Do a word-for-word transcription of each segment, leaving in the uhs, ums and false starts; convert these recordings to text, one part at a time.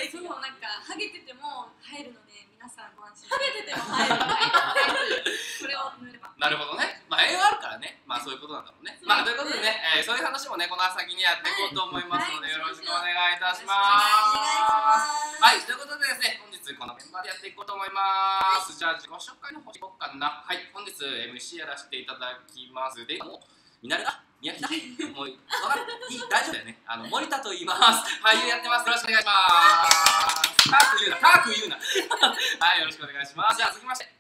そう、なんかハゲてても入るので皆さんご安心。ハゲてても入る。これを塗れば。 なるほどね。まあ栄養あるからね。まあそういうことなんだろうね。まあということでね、えー、そういう話もねこの先にやっていこうと思いますので、よろしくお願いいたします。はい、ということでですね、本日このメンバーでやっていこうと思います。じゃあ自己紹介の方いこうかな。はい、本日 エムシー やらせていただきますで、もう見慣れた？宮城だ。もう分かる？いい、大丈夫だよね。あの森田と言います。俳優やってます。よろしくお願いします。ターク言うな、ターク言うな。はい、よろしくお願いします。じゃあ続きまして。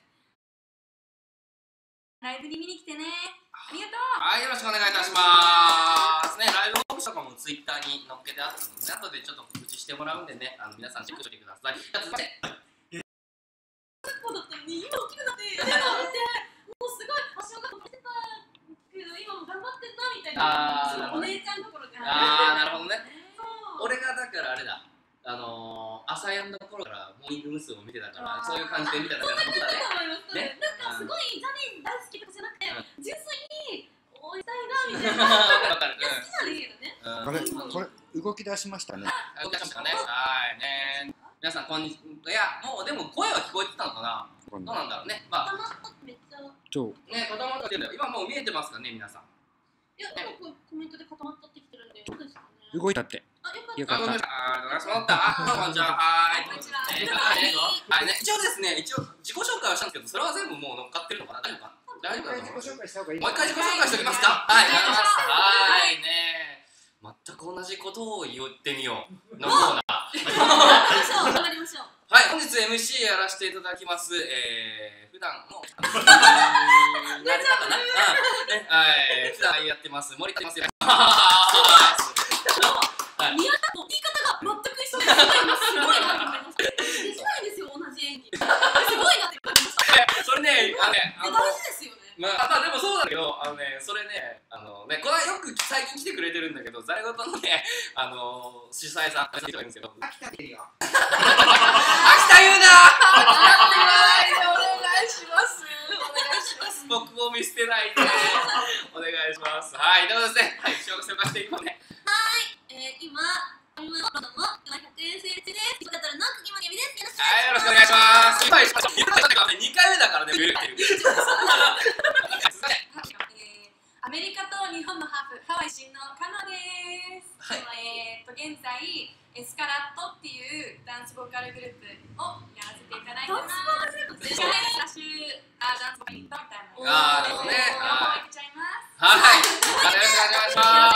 ライブに見に来てね。ありがとう。 はい、よろしくお願いいたします。ね、ライブ告知とかもツイッターに載っけてあったので、後でちょっと告知してもらうんでね、あの皆さんチェックしておいてください。じゃあ続きまして。 そうだったのに、今大きくなって、もうすごいファッションが飛ばしてたけど、今も頑張ってんなみたいな。お姉ちゃんところから。 ああ、なるほどね。俺がだからあれだ。あのー、朝やんだ頃からモーニング娘。を見てたから、そういう感じで見てたから僕だね。 なんかすごいジャニー大好きとかじゃなくて、純粋に応援したいなみたいな。好きなんですけどね。 これこれ動き出しましたね。 動き出しましたね。はいね。皆さんこんにちは。いやもうでも声は聞こえてたのかな。どうなんだろうね。まあ。 めっちゃ。 そう。 ね、固まってるんだよ。今もう見えてますかね皆さん。 いやでもコメントで固まったってきてるんで。そうですかね。 動いたって。 よかった。あ、どうもあ、どうもこんにちは。はい。 こんにちは。 はいね。一応ですね、一応自己紹介はしたんですけど、それは全部もう乗っかってるのかな。大丈夫か。大丈夫だと思う。もう一回自己紹介しておきますか。はい。はいね。全く同じことを言ってみようのコーナー。 頑張りましょう。 はい、本日 エムシー やらせていただきます。えー、普段の慣れたかな。はい、普段やってます森田です。 宮田の言い方が全く一緒です。すごいなって思いました。できないですよ、同じ演技。すごいなって思いました。 それね、あのね、 大事ですよね。 まあ、まあでもそうだけど、あのね、それね、あのね、これはよく最近来てくれてるんだけど、在庫のね、あの主催さんがいるんですけど、秋田出るよ。秋田言うな。お願いします。お願いします。僕を見捨てないで。お願いします。はい、ではですね、はい、紹介していこうね。 えー、今、今のロードもひゃくえんセール中です。よかったらの釘もみです。 はい、よろしくお願いします。今、にかいめだからね、見れてる。 アメリカと日本のハーフ、ハワイ出身のカノです。はい、えっと現在エスカラットっていうダンスボーカルグループをやらせていただいてます。ダンスボーカルグループ。スラッシュダンスボーカルみたいな。 ああ、なるほどね。 はい。いっちゃいます。 はい。よろしくお願いします。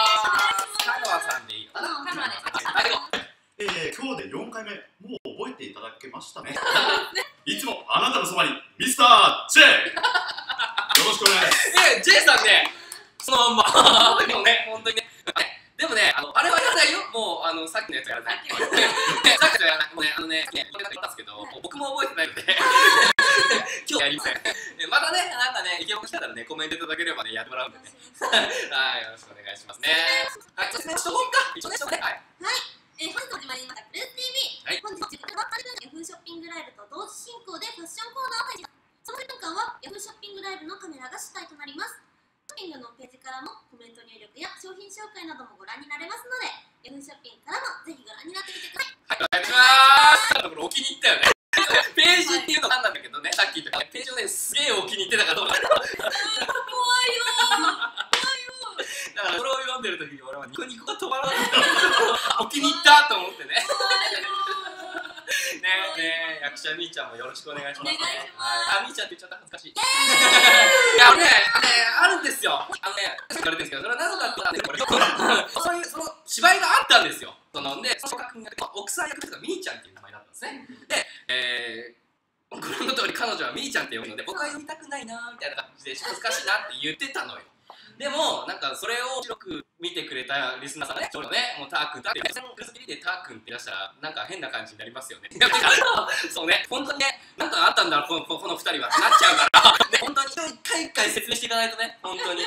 カノアさんでいいのかな。 カノアです。 はい。 えー、今日でよんかいめ、もう覚えていただけましたね。いつもあなたのそばにミスター J。よろしくお願いします。 え、J さんね、そのまんま。でもね、本当にね。でもね、あの、あれはやらないよ。もう、あの、さっきのやつやらない。さっきのやらない。もうね、あのね、これだけ言ったんですけど、僕も覚えてないので、今日やりません。またね、なんかね、イケボン来たらね、コメントいただければね、やってもらうんでね。はい、よろしくお願いしますね。はい、そしてね、しとこうか。一応ね、しとこうね。はい。 えー、本日始まりましたブルース ティービー、はい、本日自分がバッカルヤフーショッピングライブと同時進行でファッションコーナーを配信。そのいっぷんかんはヤフーショッピングライブのカメラが主体となります。ショッピングのページからもコメント入力や商品紹介などもご覧になれますので、ヤフーショッピングからもぜひご覧になってみてください。 はい、お願いします。これお気に入ったよね。ページっていうのなんなんだけどね、さっき言ったページをね、すげえお気に入ってたかどうか。怖いよだからそれを読んでる時に俺はニコニコが止まらなかった。お気に入ったと思ってね。ねえねえ、役者みーちゃんもよろしくお願いしますね。あ、みーちゃんって言っちゃった恥ずかしい。いや、ね、あるんですよ。あのね、言われてるんですけど、それはなぜかって言ったら、そういうその芝居があったんですよ。そので、その奥さん役がみーちゃんっていう名前だったんですね。で、えー、ご覧の通り彼女はみーちゃんって呼ぶので、僕は呼びたくないなみたいな感じで恥ずかしいなって言ってたのよ。でも、なんかそれを広く見てくれたリスナーさんがね、ちょうどね、もうターくんだって、クルスキリでターくんっていらしたら、なんか変な感じになりますよね。そうね、本当にね、なんかあったんだろう、このこのふたりはってなっちゃうから、ね、本当に一回一回説明していかないとね、本当に、うん、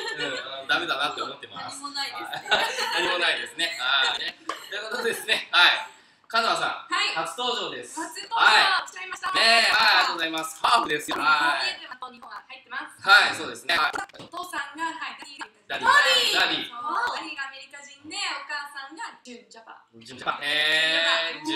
ダメだなって思ってます。 何もないですね。 何もないですね。はい、ね。ということでですね、はい。カノアさん、 はい、 初登場です。 初登場しちゃいました。 ね、はい、ありがとうございます。ハーフですよ。はい。 日本が入ってます。 はい、そうですね。 お父さんが、はい、 ダディ。 ダディ。 ダディ。 ダディがアメリカ人で、お母さんがジュンジャパ。 ジュンジャパ。えー、ジュンジャパ。日本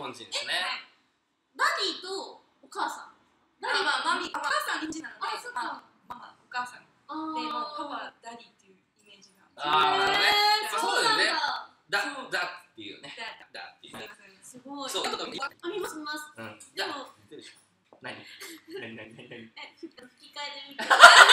本人ですね。 ダディとお母さん。 まあまあマミお母さん日本人なので、 あ、そっか。 ママお母さんであもパパダディっていうイメージが。 ああ、なるほどね。そうだよね。だそうだっていうね。だっていうね。 すごい。 そうとか見あ、見ます見ます。 うん。 でも何何何何何。 え、吹き替えで見て。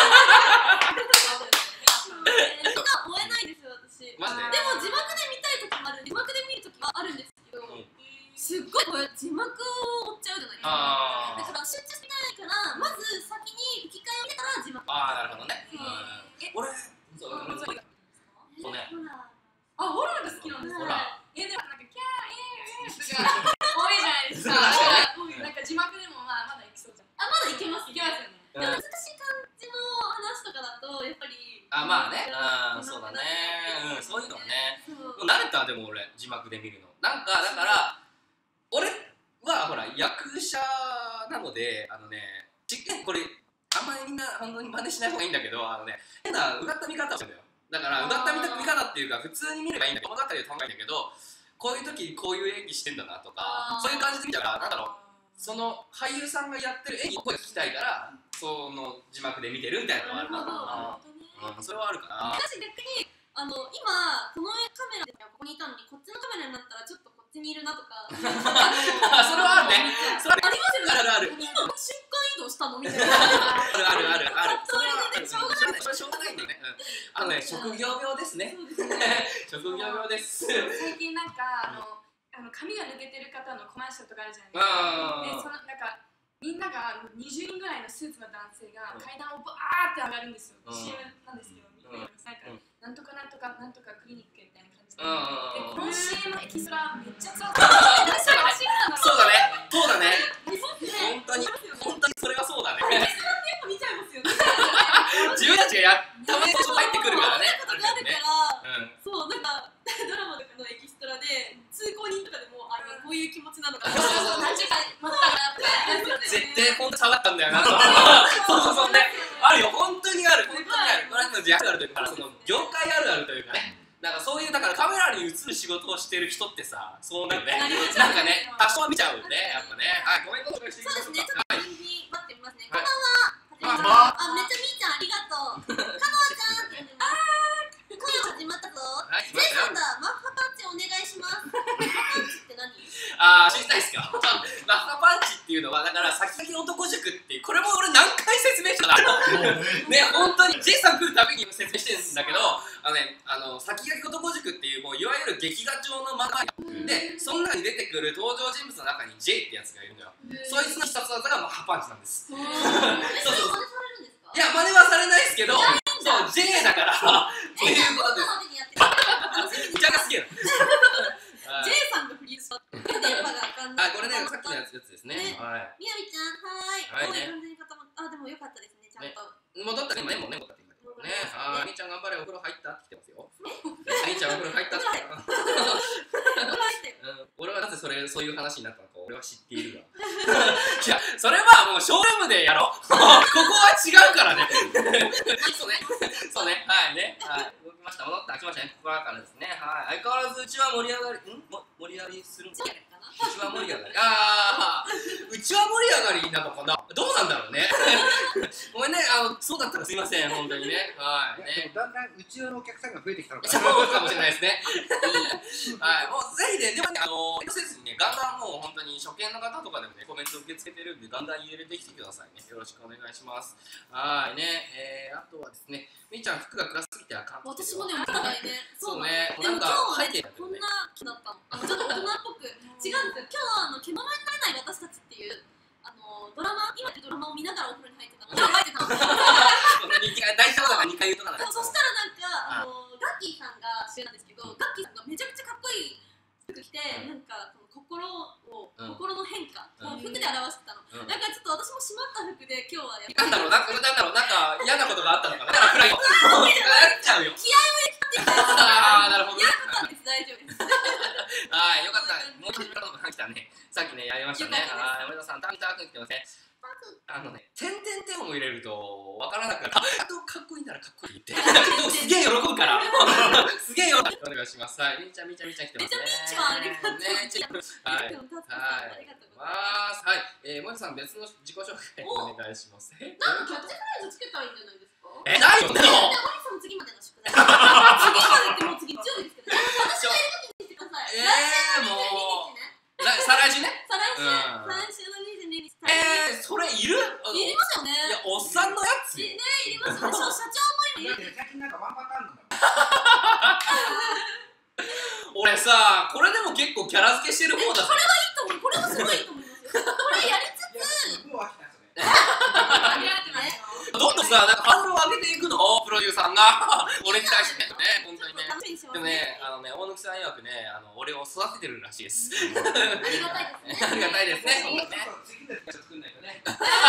とか追えないですよ私。 マジで。 でも字幕で見たい時もある。字幕で見る時はあるんですけど、すっごいこれ字幕を追っちゃうじゃないですか。 ああ。 だから集中してないからまず先に吹き替えを見てから字幕。 ああ、なるほどね。 え、 俺、そう、そうね。 あ、ホラーが好きなんですほら。 え、でもなんかキャーエーエーとか多いじゃないですか。なんか字幕でもまあまだいきそうじゃん。 あ、まだいけます。 いけますよね。 でも難しい感じの話とかだとやっぱり。 あ、まあね。うん、そうだね。うん、そういうのはね。もう慣れたでも俺字幕で見るの。なんかだから俺はほら役者なのであのね、実験これあんまりみんな本当に真似しない方がいいんだけど、あのね変なうがった見方をするんだよ。だからうがった見方っていうか普通に見ればいいんだけど、物語で考えるんだけど、こういう時こういう演技してんだなとか、そういう感じで見たらなんだろう。その俳優さんがやってる演技の声が聞きたいからその字幕で見てるみたいなのがあるかな。うん、それはあるかな。 私逆にあの今このカメラでここにいたのにこっちのカメラになったらちょっとこっちにいるなとかそれはあるね。それありますよね。 あるある。 今瞬間移動したのみたいな。 あるあるあるある。 それでね、しょうがない。 それしょうがないんだよね。あのね、職業病ですね。職業病です。 最近なんかあのあの髪が抜けてる方のコマーシャルとかあるじゃないですか。で、そのなんかみんながにじゅうにんぐらいのスーツの男性が階段をバーって上がるんですよ。シーエム なんですけど、みんななんかなんとかなんとかなんとかクリニックみたいな感じで。で、この シーエム のエキストラめっちゃ強かった。 そうだね。そうだね。本当に本当にそれはそうだね。 見ちゃいますよね。 自分たちがやたまに入ってくるからね。 ことがあるから、そうなんかドラマとかのエキストラで通行人とかでもあこういう気持ちなのか。 そうそうそう。間違いまったなって絶対本当触ったんだよなと。そうそうそうね。あるよ本当にある本当にある。これはジャックあるというかその業界あるあるというかね。なんかそういうだからカメラに映る仕事をしてる人ってさ、そうなるね。なんかね、多少は見ちゃうね、やっぱね。はい、ごめんごめん。 そうですね。ちょっと待ってみますね。こんばんは。 あ、 あ、めっちゃみーちゃんありがとう。かのあちゃんって呼んでます。今夜始まったぞ。ジェイさんだ。マッハパンチお願いします。マッハパンチって何？ あー、知りたいですか？マッハパンチっていうのはだから先々男塾っていうこれも俺何回説明したかな。ね、本当に J さん来るたびに説明してるんだけど、あのね、あの先々男塾っていうもういわゆる劇画調の漫画で、その中に出てくる登場人物の中に J ってやつがいるのよ。そいつの必殺技がマッハパンチなんです。そうそう。いや、真似はされないですけど、そう、J だから、そういうことです。歌が好きなの。 J さんがフリーズした。 あ、これね、さっきのやつですね。はい。 みやびちゃん、はーい。完全に固まった。あ、でもよかったですね、ちゃんと。 戻ったね、もうね、戻ったね。ね、はい、みーちゃん頑張れ、お風呂入ったって来てますよ。みーちゃんお風呂入ったって。俺はなぜそれ、そういう話になったのか、俺は知っているわ。いや、それはもうショールームでやろう。ここは違うからね。そうね、そうね、はいね、はい、動きました、戻った、来ましたね、ここからですね。はい、相変わらずうちは盛り上がり、ん、盛り上がりするんですか。うちは盛り上がり、ああ、うちは盛り上がりなのかな。どうなんだろうね。ごめんね、あの、そうだったらすいません、本当にね。はい、ね。 だんだんうちわのお客さんが増えてきたのかな。 そうかもしれないですね。はい、もうぜひね、でもね、あの、遠慮せずにね、ガンガンもう本当に初見の方とかでもね、コメント受け付けてるんで、ガンガン入れてきてくださいね。よろしくお願いします。はいね、えー、あとはですね、みーちゃん服が暗すぎてあかん。 私もね、思ったないね。 そうね、 でも今日はね、こんね。 な気だったの。あのちょっと大人っぽく。違うんですよ。今日はあの獣になれない私たちっていうあのドラマ、今ってドラマを見ながらお風呂に入ってたの。入ってたの。 大丈夫だからにかい言うとかない。 そしたらなんかあのガッキーさんが主演なんですけど、ガッキーさんがめちゃくちゃかっこいい服着て、なんか心を心の変化を服で表してたの。なんかちょっと私も締まった服で今日はやって。 なんだろう、なんだろう、なんか嫌なことがあったのかな。だから暗いよ。やっちゃうよ。 気合を入れたっていうかああ、なるほどね。 大丈夫です。 はい、よかった。もう一度来たね。さっきね、やりましたね。はい、森田さん、タンタク来てますね。あのね、点々点を入れるとわからなくなる。あとかっこいいならかっこいいって。すげえ喜ぶから。すげえ喜ぶ。お願いします。はい、みーちゃんみーちゃんみーちゃん来てますね。 みーちゃんありがとう。 ね、ちはい。はい。はい。えー、森田さん別の自己紹介お願いします。 なんかキャッチフレーズつけたらいいんじゃないですか。 え、ないよ。 森さん次までの宿題。次までってもう次日曜日ですけど。私がいる時にしてください。 えー、もう。再来週ね。 再来週。再来週のにじゅうににち。 えー、それいる？ いりますよね。 いや、おっさんのやつ。 ね、いりますよね。社長もいる。 最近なんかワンパターンなんだ。 俺さ、これでも結構キャラ付けしてる方だ。 これはいいと思う。これはすごいいいと思いますよ。これやりつつ。 もう飽きたそれ。 どんどんさ、なんかハードルを上げていくの、プロデューサーが俺に対してね、本当にね。でもね、あのね、大貫さん曰くね、あの俺を育ててるらしいです。 ありがたいですね。 ありがたいですね。 次のやつ作んないとね。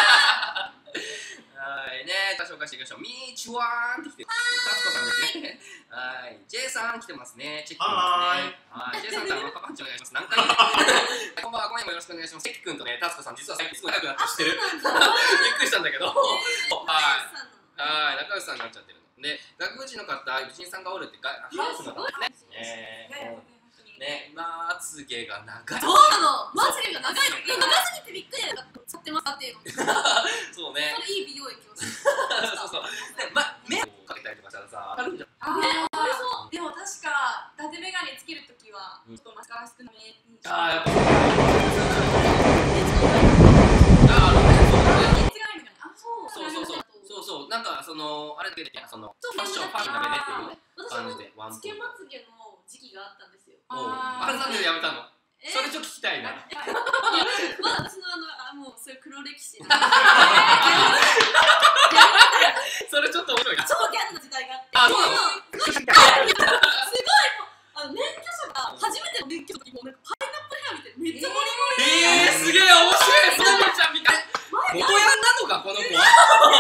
はいね、ご紹介していきましょう。みーちわーんって来てる。タツコさんですね。はい、J さん来てますね。チェックますね。はい、J さんからパパンチお願いします。何回も。こんばんは、今夜もよろしくお願いします。チェック君とね、タツコさん実は最近すごい仲良くなって知ってる。びっくりしたんだけど。はい。はい、仲良しさんになっちゃってるの。で、外国人の方、美人さんがおるってハウスの方ですね。ね、まつげが長い。 そうなの。まつげが長いの。長すぎてびっくりだよ。使ってますっていうの。 そうね。 それいい美容液をして。 そうそう。で、ま、目をかけたりとかしたらさ、あるんじゃん。 ああ、でも確か伊達眼鏡つけるときはちょっとマスカラ少なめに。 ああ、やっぱ。ああ、ね。 そうそうそう。そうそう。なんかそのあれでそのファッションファンが出てる感じでワン。 つけまつげの時期があったんですよ。 あれなんでやめたの？それちょっと聞きたいな。 まだ私のあのもうそういう黒歴史。 それちょっと面白いな。 超ギャルの時代があって。 あ、そうなの？ すごいあの免許証が初めての免許の時もなんかパイナップルヘアみたいめっちゃモリモリ。 ええ、すげえ面白い。そのちゃんみたい。元ヤンなのかこの子は。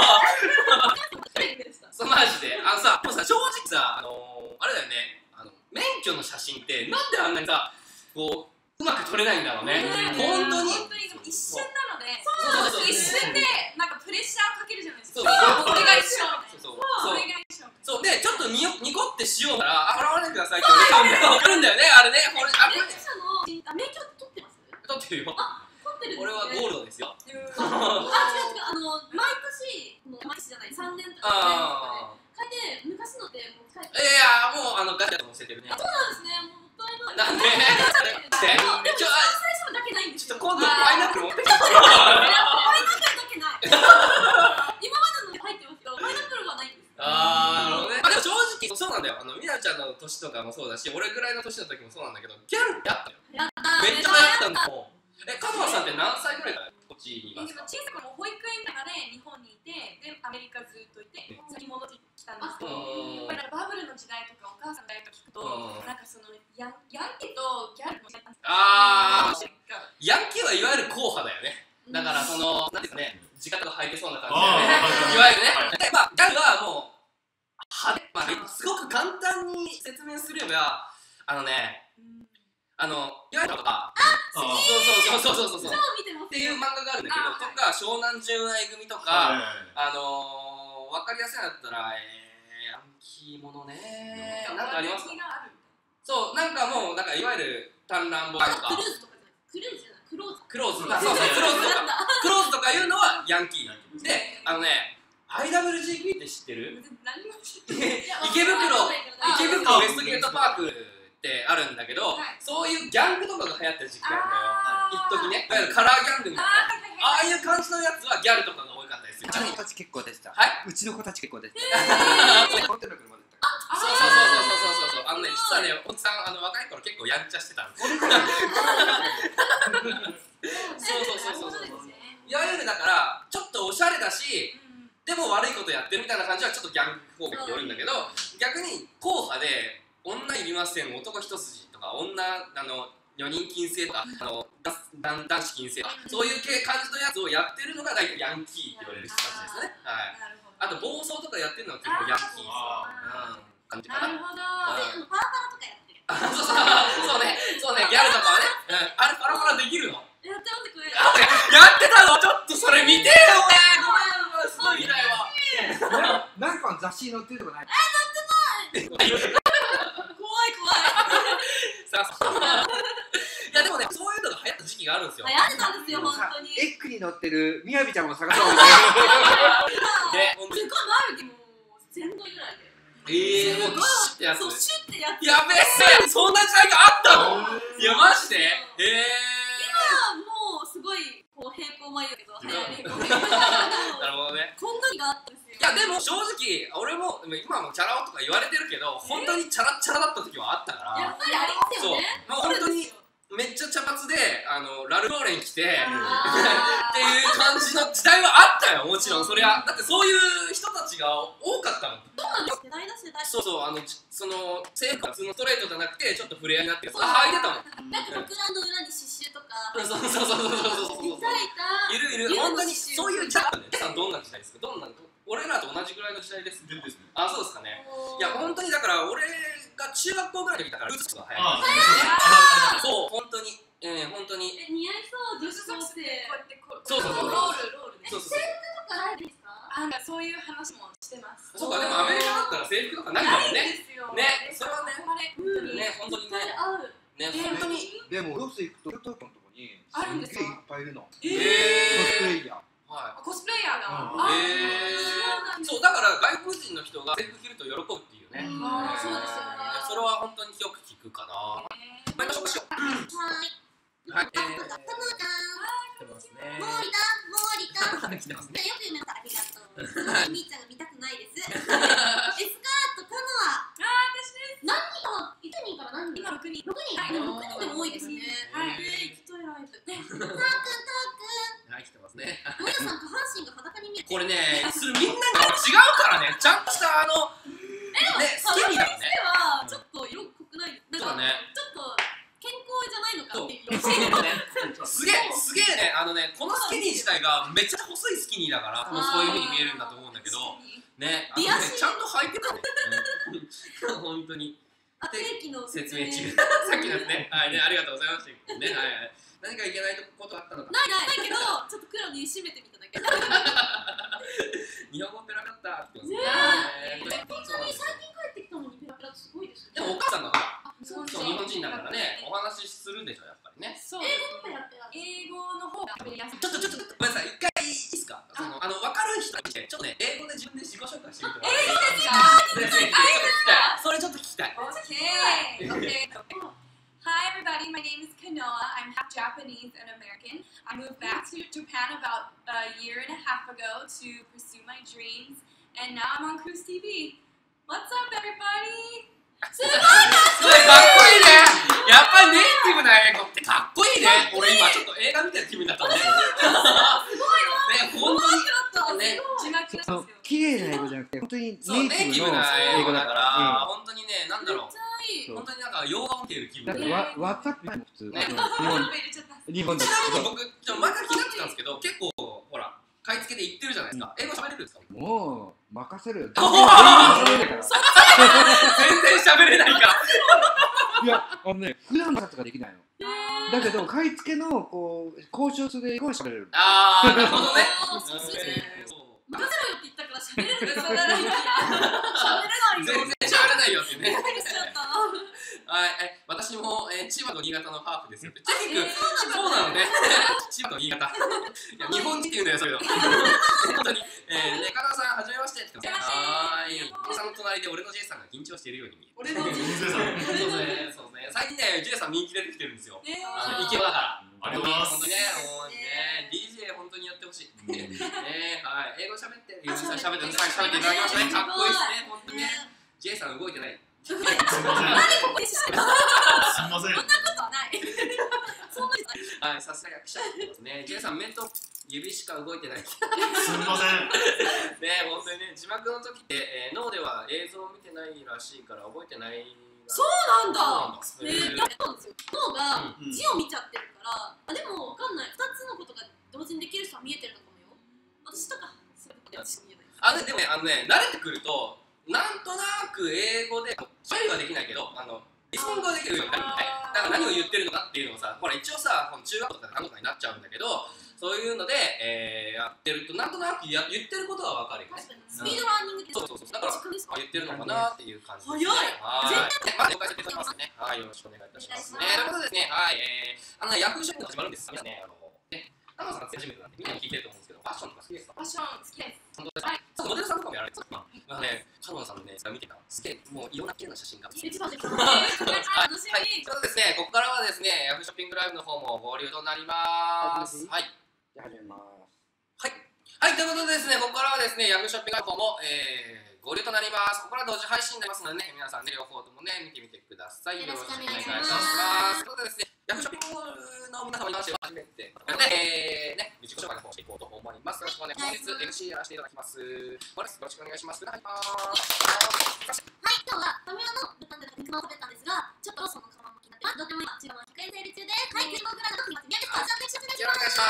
そうマジであのさ、もうさ正直さあのあれだよね、あの免許の写真ってなんであんなにさこううまく撮れないんだろうね。本当に本当に一瞬なので、 そうそうそう一瞬でなんかプレッシャーかけるじゃないですか。 そうこれが一緒。 そうそれが一緒。 そうでちょっとによニコってしようならあ払わないでくださいって言われるんだよね。あれね、これあこれ免許証の免許取ってます？ 撮ってるよ。 取ってるんですね。 俺はゴールドですよ。 あ、違う違う、あの毎年毎年じゃないさんねんとかああ。 書いて昔のってもう書いて。 いやもうあのガチャで載せてるね。 そうなんですね。もうもったいない。 なんで？でも最初だけないんですよ。 ちょっと今度パイナップル持ってきて。 パイナップルだけない。今までの入ってますけどパイナップルはないんです。 ああ、なるほどね。でも正直そうなんだよ。あのみなちゃんの年とかもそうだし、俺ぐらいの年の時もそうなんだけど、ギャルってあったよ。 やったー。 めっちゃ流行ったんだもん。え、カズマさんって何歳ぐらいからこっちにいますか？ 小さい頃保育園まで日本にいて、でアメリカずっといて、先戻ってきたんですけど、やっぱりバブルの時代とかお母さんの時代とか聞くと、なんかそのヤンヤンキーとギャルの違いなんですよ。 ああ、ヤンキーはいわゆる硬派だよね。だからそのなんですかね、自覚が入ってそうな感じだよね。いわゆるね。で、まあギャルはもう派手、まあすごく簡単に説明すれば、あのね。あの、いわゆるとか、そうそうそうそうそうそうっていう漫画があるんだけど、とか湘南純愛組とか、あの分かりやすいんだったら、えー、ヤンキーものね、なんかありますか？そう、なんかもうなんかいわゆる単乱暴とか、 クルーズとかじゃない、クルーズじゃない、クローズ、 クローズとか、そうそうクローズとか、クローズとかいうのはヤンキーで、あのね、アイダブリュージーピー って知ってる？ 何も知ってない。 池袋、池袋ウエストゲートパークってあるんだけど、はい、そういうギャングとかが流行ってる時期なんだよ。一時ね、いわゆるカラーギャングみたいな、ああいう感じのやつはギャルとかが多かったですよ。 うちの子たち結構でした。 はい。 うちの子たち結構でした。 そうそうそうそうそうそうそう。あのね、実はね、おじさんあの若い頃結構やんちゃしてたんです。そうそうそうそうそう。いわゆるだからちょっとおしゃれだし。でも悪いことやってるみたいな感じはちょっとギャング方面によるんだけど、逆に硬派で女いりません、男一筋とか女あの女人禁制とかあの男子禁制とかそういう系感じのやつをやってるのが大体ヤンキーって言われる人たちですね。はい。あと暴走とかやってるのは結構ヤンキーですよ。うん。 感じかな。 なるほど。 であのパラパラとかやってる。 あ、そうそうそうね、そうね、ギャルとかはね、うん、あれパラパラできるの？ やってますこれ。 あ、やってたの？ちょっとそれ見てよ俺。ごめん、すごい見たいわ。 なんかの雑誌に載ってるとかない？ 怖い怖い。 さあ、いやでもね、そういうのが流行った時期があるんですよ。 流行ってたんですよ本当に。 エッグに載ってるみやびちゃんも探そうみね、ほんとに。 すごい前でも全部ぐらいで。 ええ、もうシュッてやつ。 そうシュッてやつ。 やべえ、そんな時代があったの？いやマジで？ええ。 今もうすごいこう平行眉だけど、早い平行眉。 なるほどね。 こんなにがあったんですよ。 いやでも正直俺も今もチャラ男とか言われてるけど、本当にチャラチャラだった時はあったから。 やっぱりありますよね。 そう、もう本当にめっちゃ茶髪であのラルフローレン着てっていう感じの時代はあったよ。もちろんそれはだってそういう人たちが多かったもん。 そうなんです。世代だ世代。 そうそう、あのその制服が普通のストレートじゃなくてちょっとフレアになってる。履いてたもん。 なんか僕らの裏に刺繍とか。 そうそうそうそうそうそうそう。 いたいた。 いるいる。本当にそういう時代なんだよ。さんどんな時代ですか？どんな俺らと同じぐらいの時代です。 全ですね。 あ、そうですかね。いや本当にだから俺が中学校ぐらいの時だからルーツが早い。 ああ、 そう本当に、えー、本当に。 え、似合いそう女子高生。こうやってこう。 そうそうそう。 ロールロールね。 そうそうそう。 制服とかないですか？ あ、なんかそういう話もしてます。 そうか、でもアメリカだったら制服とかないもんね。 ですよ。 ね、それはね。ね、本当にね。 合う。 ね、本当に。 でもロス行くと京都のとこにあるんですか？ すげえいっぱいいるの。 ええ。 コスプレイヤー。 はコスプレイヤーだ。 い。ええ。そうだから外国人の人が制服着ると喜ぶっていうね。 ああ、そうですよね。 それは本当によく聞くかな。また紹介しよう。 はい。 はい。 あ、たのちゃん。 来てますね。 モーリだ、モーリだ。 来てますね。 よく言うのありがとう。みーちゃんが見たくないです。エスカートカノア。 ああ、私です。 何人か、いちにんから何人？ 今六人。 六人。六人でも多いですね。 はい。 え、行きたいライブ。たーくん、たーくん。 はい、来てますね。 もやさん、下半身が裸に見えて。 これね、するみんなが違うからね。ちゃんとしたあのね、スキニーだからね。 はちょっと色濃くない？ そうだね。 ちょっと健康じゃないのかっていう。 すげえ、すげえね、あのね、このスキニー自体がめっちゃ細いスキニーだから、もうそういう風に見えるんだと思うんだけど、ね、あのね、ちゃんと履いてたね。本当に。 あ、定期の説明中。さっきのですね。はいね、ありがとうございました。ね、はいはい。何かいけないことあったのか。 ないないないけど、ちょっと黒に締めてみただけ。 日本語ペラペラだってますね。 本当に最近帰ってきたのにペラペラってすごいですよね。 でもお母さんがほら、 そう日本人だからね、お話しするでしょ、やっぱりね。 そう。 英語もペラペラ。 英語の方が喋りやすい。 ちょっとちょっとちょっとごめんなさい、一回いいですか？そのあの分かる人にしてちょっとね英語で自分で自己紹介してみてもらっていいですか？それちょっと聞きたい。 Okay. Okay. Hi everybody, my name is Kanoa. I'm half Japanese and American. I moved back to Japan about a year and a half ago to pursue my dreams, and now I'm on Cruise ティーブイ. What's up, everybody? すごいすごいかっこいいね。やっぱりネイティブな英語ってかっこいいね。俺今ちょっと映画みたいな気分だったね。すごいね、本当にね、 字幕なんですよ。 綺麗な英語じゃなくて本当にそうネイテネイティブのィブな英英語語だか、 だからら。 本当にね、なんだろう、 そう本当になんか洋画を見てる気分で。 だってわ分かってないもん普通。 ね日本入れちゃった。 日本だちなみにと。 僕、ちょ前から気になってたんですけど、結構ほら買い付けで言ってるじゃないですか。英語喋れるんですか？ もう任せるよ。 全然喋れないから。 いやあのね普段のとかできないの。だけど買い付けのこう交渉する英語は喋れる。 ああ、なるほどね。 そうですね。 そう任せろよって言ったから喋れるけど喋れないよ。 全然喋れないよってね。 びっくりしちゃった。 はい、え、私も、えー、千葉と新潟のハーフですよ。チェキ君、 えーそうなのね。千葉と新潟。いや、日本人って言うんだよ、それよ。本当に、えー、ね、加藤さん、はじめまして。はーい。おさんの隣で俺の J さんが緊張しているように見える。 俺の人そうですね、そうですね。最近ね、J さん人気出てきてるんですよ。 ねあの、イケボだから。 ありがとうございます本当にね、もうね、ディージェー 本当にやってほしい。ね、はい、英語喋って、ゆうじさん喋って、喋っていただきましたね。かっこいいですね、本当にね。J さん動いてない。 すみません。 何ここしてたの？ すみません。 そんなことはない。そんなことない。 はい、さすが役者ですね。J さん、目と指しか動いてない。 すみません。 ね、本当にね、字幕の時って、えー、脳では映像を見てないらしいから覚えてない。 そうなんだ。 そうなんだ。 えー、だってそうなんですよ。脳がうん字を見ちゃってるから、あでもわかんない。二つのことが同時にできる人は見えてるのかもよ。私とかそういうことで私見えないです。 あ、ででもね、あのね、慣れてくると、なんとなく英語で喋りはできないけど、あのリスニングはできるようになるみたいな。だから何を言ってるのかっていうのをさ、ほら一応さ、この中学校とか韓国になっちゃうんだけど、そういうので、えー、やってるとなんとなくや言ってることは分かるよね。 スピードラーニングってそうそうそう。だからあ言ってるのかなっていう感じです、 ね。早い。 はい。まあ了解させていただきますね。はい、よろしくお願いいたします。ね、ということでですね、はい、えー、あのねヤフーショッピング始まるんです。皆さんね、あのね、カノさん初めてなんでみんなに聞いてると思うんですけど、ファッションとか好きですか？ ファッション好きです。 本当ですか？はい。ちょっとモデルさんとかもやられてますか？まあね、カノさんのね、見てたすげえもういろんな綺麗な写真が。 一番できる。 はい。そうですね、ここからはですね、ヤフーショッピングライブの方も合流となります。はい。 じゃあ始めます。 はい。はい、ということでですね、ここからはですね、ヤフーショッピングライブの方も、えー、合流となります。ここから同時配信になりますのでね、皆さんね、両方ともね、見てみてください。 よろしくお願いします。ということでですね、ヤフーショッピングの皆様に関しては初めてなので、えー、ね、自己紹介の方していこうと思います。よろしくお願いします。本日 エムシー やらせていただきます。よろしくお願いします。はい、 今日はファミマの豚の肉まんを食べたんですが、ちょっとその皮も気になってます。とても今、中華のひゃくえんセール中です。はい、肉まんグランドの宮です。こちらでよろしくお願いします。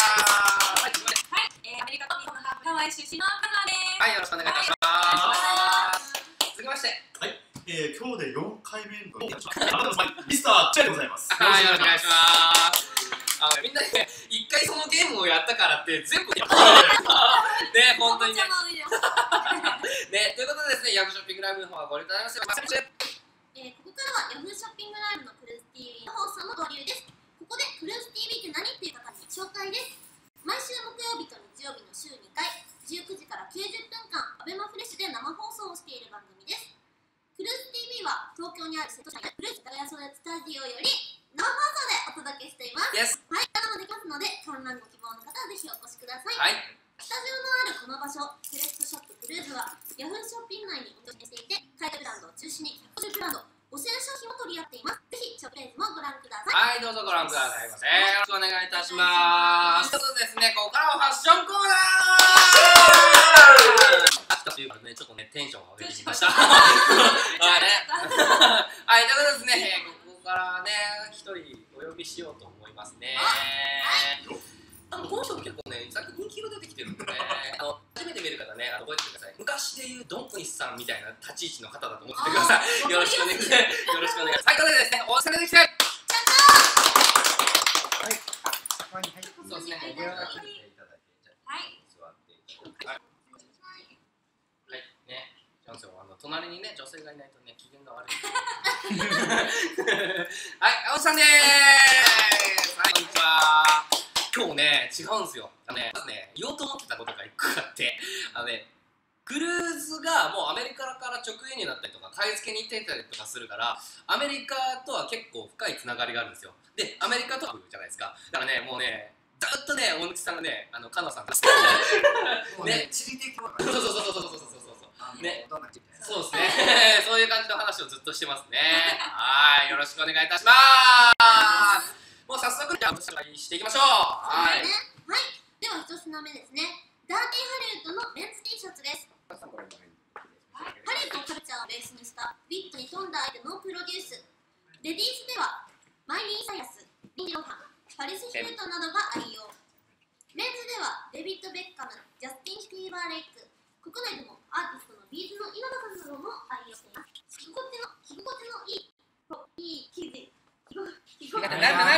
はい、 はい、えー、アメリカと日本のハーフハワイ出身のカナです。 はい、よろしくお願いいたします。続きまして、 はい、えー、今日でよんかいめのあなたの前ミスター J でございます。 はい、よろしくお願いします。あのみんなね、一回そのゲームをやったからって全部やったね、本当にね。ね、ということでですね、ヤフーショッピングライブの方はご覧いただきますよ。 えー、ここからはヤフーショッピングライブのクルーズ ティーブイ の放送の合流です。ここでクルーズ ティーブイ って何っていう方に紹介です。毎週木曜日と日曜日の週にかい、じゅうくじからきゅうじゅっぷんかん、アベマフレッシュで生放送をしている番組です。クルーズ ティーブイ は東京にある瀬戸市のクルーズ高安スタジオより生放送でお届けしています。 Yes. はい、ただもできますので、観覧ご希望の方はぜひお越しください。 はい。 スタジオのあるこの場所、セレクトショップクルーズは、ヤフーショッピング内にお店していて、海外ブランドを中心にひゃくごじゅうブランド、ごせん商品を取り合っています。ぜひ、ショップページもご覧ください。 はい、どうぞご覧くださいませ。よろしくお願いいたします。ということでですね、ここからはファッションコーナー秋田というからね、ちょっとね、テンションが上げてみました。はいね。はい、ということでですね、ここからね、一人お呼びしようと思いますね。あのこの人結構ね、最近人気が出てきてるんでね、あの初めて見る方ね、あの覚えててください。昔でいうドンコニスさんみたいな立ち位置の方だと思っててください。よろしくお願いします。よろしくお願いします。はい、ということでですね、大阪でできてはい、はい、そうですね、ここから来ていただいて、じゃあ、座っていただいて、はい、はい、ね、チャンスよ、あの隣にね、女性がいないとね、機嫌が悪い。はい、青木さんでーす。はい、こんにちは。今日ね、違うんですよ。あのね、まずね、言おうと思ってたことが一個あって、あのね、クルーズがもうアメリカから直輸入だったりとか、買い付けに行ってたりとかするから、アメリカとは結構深いつながりがあるんですよ。で、アメリカとはじゃないですか。だからね、もうね、ずっとね、大貫さんがね、あの、カノさんが好きで、ね、 地理的なそうそうそうそうそうそうそうね、 どんな感じですか？ そうですね、そういう感じの話をずっとしてますね。はい、よろしくお願いいたします。もう早速じゃあご紹介していきましょう。はい。 はい。では一品目ですね。ダーティーハリウッドのメンズ T シャツです。ハリウッドのカルチャーをベースにしたフィットに富んだアイテムをプロデュース。レディースではマイリー・サイアス、リンジ・ロハン、パリス・ヒルトンなどが愛用。メンズではデビッド・ベッカム、ジャスティン・ティーバーレイク、国内でもアーティストのビーズの稲葉さんなども愛用しています。着心地の着心地のいいいい生地。着心地のいい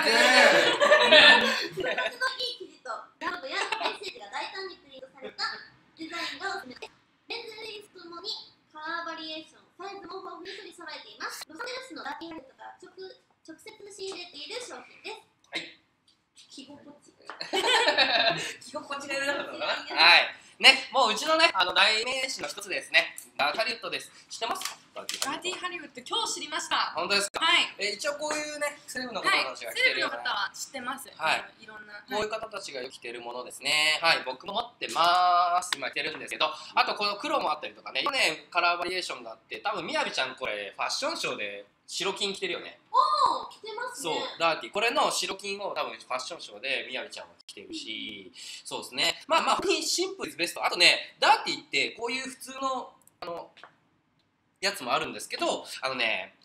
生地とランプやメッセージが大胆にプリントされたデザインがおすすめです。メンズレディースともにカラーバリエーション、サイズも豊富に取り揃えています。ロサンゼルスのダーティーハリウッドから直直接仕入れている商品です。はい。着心地。 着心地がいるなかったのかな。はい。ね、もううちのね、あの代名詞の一つですね。ダーティーハリウッドです。知ってますか？ ダーティーハリウッド、今日知りました。 本当ですか？ はい。 え、一応こういうね、セレブの方たちが着てるような、 セレブの方は知ってます。 はい。 いろんな。 こういう方たちが着てるものですね。はい。僕も持ってまーす。今着てるんですけど、あとこの黒もあったりとかね、ね、カラーバリエーションがあって、多分みやびちゃんこれファッションショーで白金着てるよね。 おお、着てますね。 そう、ダーティー。これの白金を多分ファッションショーでみやびちゃんは着てるし、そうですね。まあまあ、シンプルですベスト。あとね、ダーティーってこういう普通の、あの、やつもあるんですけど、あのね、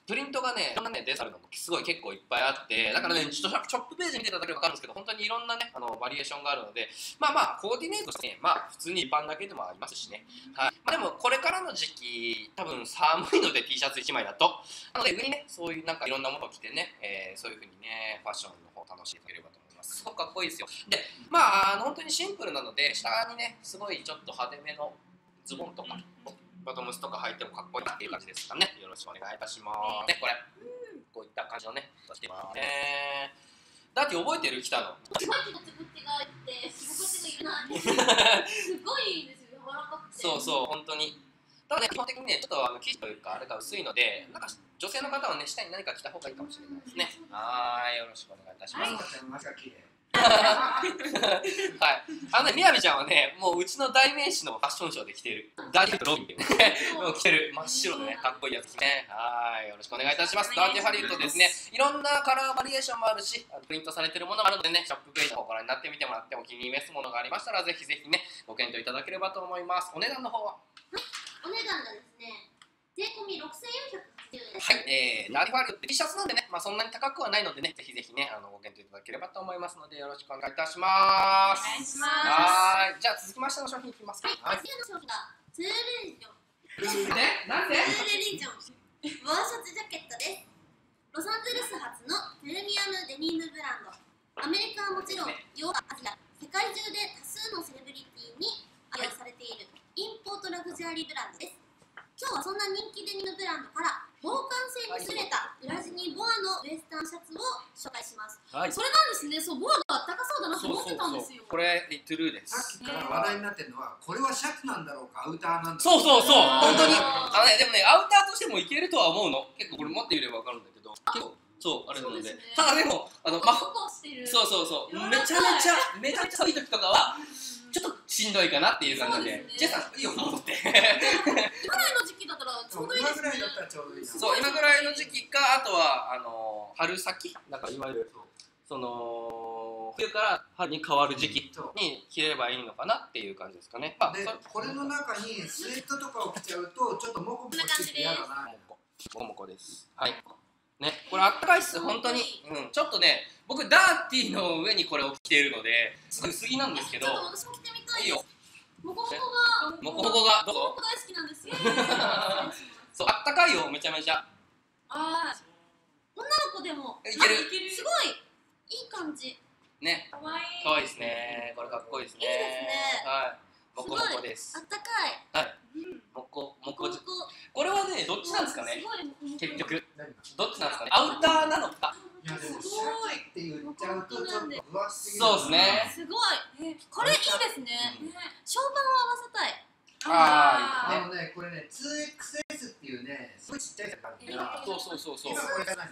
プリントがね、いろんなね、デザインのすごい結構いっぱいあって、だからね、ちょっとショップページ見ていただければ分かるんですけど、本当にいろんなね、あのバリエーションがあるので、まあまあ、コーディネートしてね、まあ、普通に一般だけでもありますしね。はい。まあ、でも、これからの時期、多分寒いので T シャツいちまいだと、なので、上にね、そういうなんかいろんなものを着てね、えー、そういう風にね、ファッションの方を楽しんでいただければと思います。すごくかっこいいですよ。で、まあ、あの本当にシンプルなので、下にね、すごいちょっと派手めのズボンとか、バトムスとか履いてもかっこいいなっていう感じですかね。よろしくお願いいたします。ね、これ、こういった感じのね、してますね。だって覚えてる？来たの。 すごい気持ちがいって、着心地がいいな。すごいですよ、柔らかくて。 そうそう、本当に。ただね、基本的にね、ちょっとあの生地というか、あれが薄いので、なんか女性の方はね、下に何か着た方がいいかもしれないですね。はーい、よろしくお願いいたします。はい、あのね、みやびちゃんはね、もううちの代名詞のファッションショーで着てるダーティーロビンでね、もう着てる真っ白でね、かっこいいやつね。はい、よろしくお願いいたします。ダーティーハリウッドですね、いろんなカラーバリエーションもあるし、プリントされてるものもあるのでね、ショップページの方ご覧になってみてもらって、お気に召すものがありましたら、ぜひぜひね、ご検討いただければと思います。お値段の方は、 お値段がですね、税込みろくせんよんひゃくはちじゅうえんです。 はい、えー、ダーティーハリウッド T シャツなんでね、まあそんなに高くはないのでね、ぜひぜひね、あのご検討いただければと思いますので、よろしくお願いいたします。 お願いします。 はい、じゃあ続きましての商品いきますか。 はい、次の商品がツールレジョン。 ね、なんで？ ツールレジョンワーシャツジャケットです。ロサンゼルス発のプレミアムデニムブランド。アメリカはもちろん、ヨーロッパ、アジア、世界中で多数のセレブリティに愛用されているインポートラグジュアリーブランドです。今日はそんな人気デニムブランドから防寒性に優れた裏地にボアのウエスタンシャツを紹介します。 はい、 それなんですね。そう、ボアがあったかそうだなと思ってたんですよ。 これトゥルーでさす。 っきから話題になってるのは、これはシャツなんだろうか、アウターなんだろうか。 そうそうそう、本当に。あのね、でもね、アウターとしてもいけるとは思うの。結構これ持ってみればわかるんだけど、結構そうあれなので。 そうですね、 ただでもあのまそうそうそう、めちゃめちゃめちゃめちゃ寒い時とかはちょっとしんどいかなっていう感じで。ジェイさんいいよ戻って。 今ぐらいの時期だったらちょうどいいですね。 今ぐらいだったらちょうどいいな。 そう、今ぐらいの時期か、あとはあの春先、なんかいわゆるその冬から春に変わる時期に着ればいいのかなっていう感じですかね。 で、これの中にスウェットとかを着ちゃうとちょっとモコモコしてて嫌だな。 モコモコです。はい。ね、これあったかいっす、本当に。うん、ちょっとね、僕ダーティーの上にこれを着ているので、すごい薄着なんですけど。 ちょっと私も着てみたいです。 いいよ。 モコモコが、 モコモコが、どうぞ。 モコモコ大好きなんですよ。 そう、あったかいよ、めちゃめちゃ。 ああ、女の子でもいける。 すごいいい感じ。 ね、 かわいい。 かわいいですね。これかっこいいですね。 いいですね。 はい。モコモコです。 あったかい。 はい。モコモコ。これはね、どっちなんですかね。結局、どっちなんですかね。アウターなのか。 いやでもシャツって言っちゃうとちょっと分厚すぎる。 そうですね。 すごい。これいいですね。ショーパンを合わせたい。 ああのね、これね、ツーエックスエス っていうね、すごいちっちゃいやつがあるんだ。 そうそうそうそう。 今これが何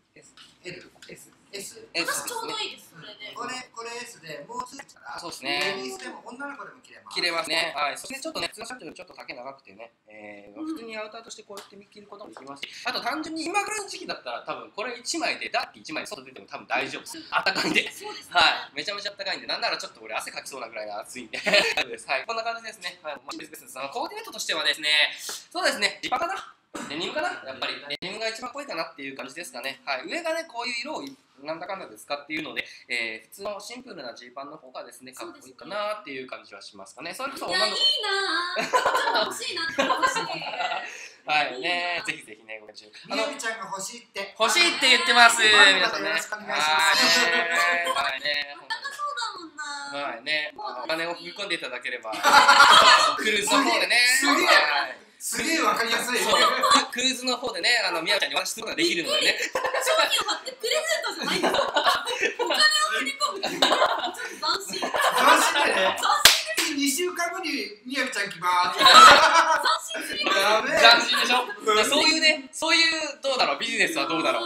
？L、S、S。 私ちょうどいいです。それで。 これこれ S でもうついたら。 そうですね。 レディースでも女の子でも着れます。 着れますね。はい。そしてちょっとね、普通のシャツよりちょっと丈長くてね、えー、普通にアウターとしてこうやって着ることもできますし、あと単純に今ぐらいの時期だったら多分これいちまいでダーティーいちまいで外出ても多分大丈夫です。あったかいんで。 そうですね。 はい。めちゃめちゃあったかいんで、なんならちょっと俺汗かきそうなぐらい暑いんで。はい。こんな感じですね。はい。もう別々そのコーディネートとしてはですね、そうですね、ジパかな。デニムかな、やっぱりデニムが一番濃いかなっていう感じですかね。はい、上がね、こういう色をなんだかんだで使っているので、えー、普通のシンプルなジーパンの方がですね、かっこいいかなっていう感じはしますかね。それこそいや、いいなぁ。ちょっと欲しいなって欲しい。 はいね、ぜひぜひね、ご注意。 みやびちゃんが欲しいって。 欲しいって言ってます。皆さんね。 よろしくお願いします。 はいね。 あったかそうだもんな。 はいね。お金を振り込んでいただければ、クルーズの方でね。 すげえわかりやすい。 クルーズの方でね、あのみやちゃんに渡すことができるのでね。 商品を買ってプレゼントじゃないんですよ。お金を振り込む。ちょっと斬新。 斬新だね。 斬新です。 にしゅうかんごにみやびちゃん来まーす。 斬新すぎます。 やべえ。 斬新でしょ。そういうね、そういうどうだろう、ビジネスはどうだろう。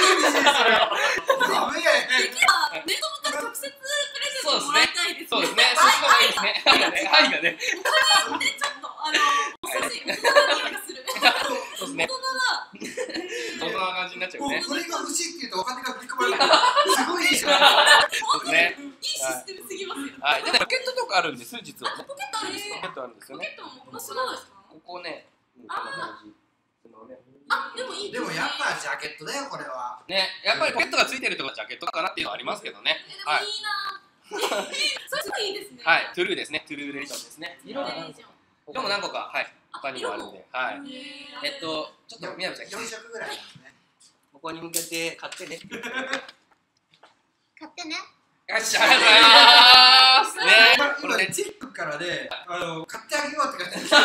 ダメや。 できればネットから直接プレゼントもらいたいです。 そうですね。そっちの方がいいですね。はいがね、はいがね。 お金でちょっとあの優しい大人の匂いがする。 そうですね。 大人は大人な感じになっちゃうね。 これが欲しいって言うとお金が振り込まれる。すごいいいじゃん。 そうですね。 いいシステムすぎますよ。 はい。でポケットとかあるんです実はね。 ポケットあるんですか。 ポケットあるんですよね。 ポケットも面白いですか。 ここね、こんな感じ。そのね、 あ、でもいいでもやっぱジャケットだよこれは。 ね、やっぱりポケットがついてるってことはジャケットかなっていうのはありますけどね。はい。 いいな。それすごいいいですね。 はい、トゥルーですね。トゥルーレディションですね。 色は色も何個か、はい、他にもあるんで、はい。えっと、ちょっとみやびちゃん、 よん色ぐらいですね。 ここに向けて買ってね。 買ってね。 よし、ありがとうございます。ね、これね、 チェックからで、あの買ってあげようって感じ。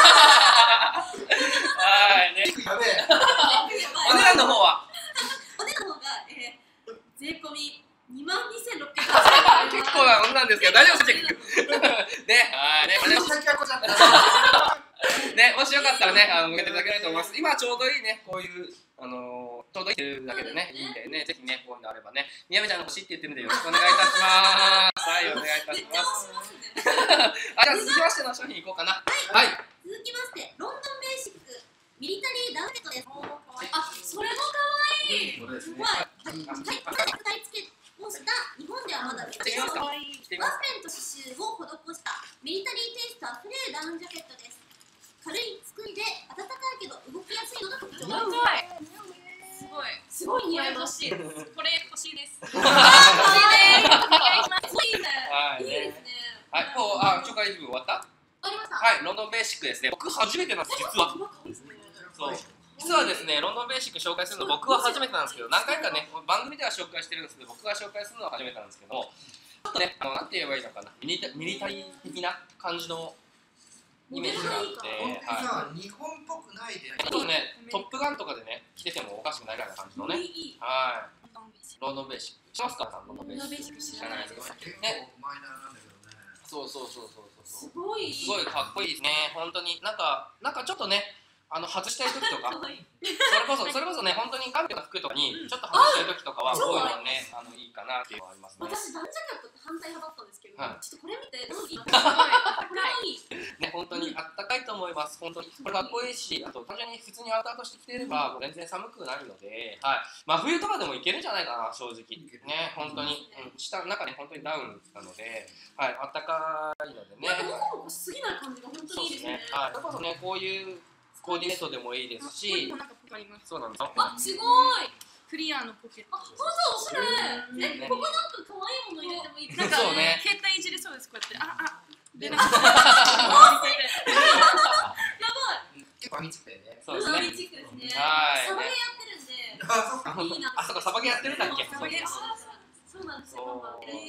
はいね。 やべえ。 お値段の方は。 お値段の方が、えー、税込みにまんにせんろっぴゃくえん。 結構なもんなんですけど、大丈夫ですか。ね、はいね、 私だけはこちゃった。 ね、もしよかったらね、あの向けていただけないと思います。今ちょうどいいね、こういうあのちょうどいいっていうだけでね、いいんでね、ぜひね、こういうのあればね、みやびちゃんが欲しいって言ってるんでよろしくお願いいたします。はい、お願いいたします。あ、じゃあ続きましての商品いこうかな。はい。 続きまして、ロンドンベーシックミリタリーダウンジャケットです。あ、それも可愛い。 そうですね。 はい、はい、買い付けをした日本ではまだ着てみますか。 ワッペンと刺繍を施したミリタリーテイストあふれるダウンジャケットです。軽い作りで暖かいけど動きやすいのが特徴です。 すごい。 すごい似合います。 これ欲しいです。欲しいです。お願いします。いいね。 はい、 いいですね。 はい、もう、あ、紹介部分終わった。 ありました。 はい、ロンドンベーシックですね。僕初めてなんです、実は。そう。実はですね、ロンドンベーシック紹介するの僕は初めてなんですけど、何回かね、番組では紹介してるんですけど、僕が紹介するのは初めてなんですけど、ちょっとね、あの、なんて言えばいいのかな、ミリタミリタリー的な感じのイメージがあって、 はい。日本っぽくないで。 ちょっとね、トップガンとかでね、着ててもおかしくないぐらいな感じのね。はい。ロンドンベーシック。しますか、ロンドンベーシック。知らないですか。ね。 マイナーなんだけどね。 そうそうそうそうそう。 すごい。 すごいかっこいいですね。本当になんかなんかちょっとね。あの外したい時とか、それこそそれこそね本当にカンペの服とかにちょっと外したい時とかはこういうのねあのいいかなっていうのがありますね。 私ダウンジャケットって反対派だったんですけど、 はい、 ちょっとこれ見てどういい？これはいい。 ね本当にあったかいと思います。本当にこれかっこいいし、あと単純に普通にアウターとして着てれば全然寒くないので、はい。真冬とかでもいけるんじゃないかな正直。ね本当に、うん、下の中に本当にダウンなので、はいあったかいのでね。 なんかモコモコしすぎない感じが本当にいいですね。 はい。それこそねこういうコーディネートでもいいですし、そうなんですよ。 あ、すごい。 クリアのポケット。 あ、ほんとおしゃれ。え、ここなんか可愛いもの入れてもいいですか？ そうね。 携帯いじれそうです。こうやって。あ、あ、出なやばい。 結構アミチックでね。 そうですね。 アミチックですね。 はい。 サバゲーやってるんで。 あ、そっか。 いいな。 あ、そこサバゲーやってるんだっけ？ サバゲー。そうなんですよ。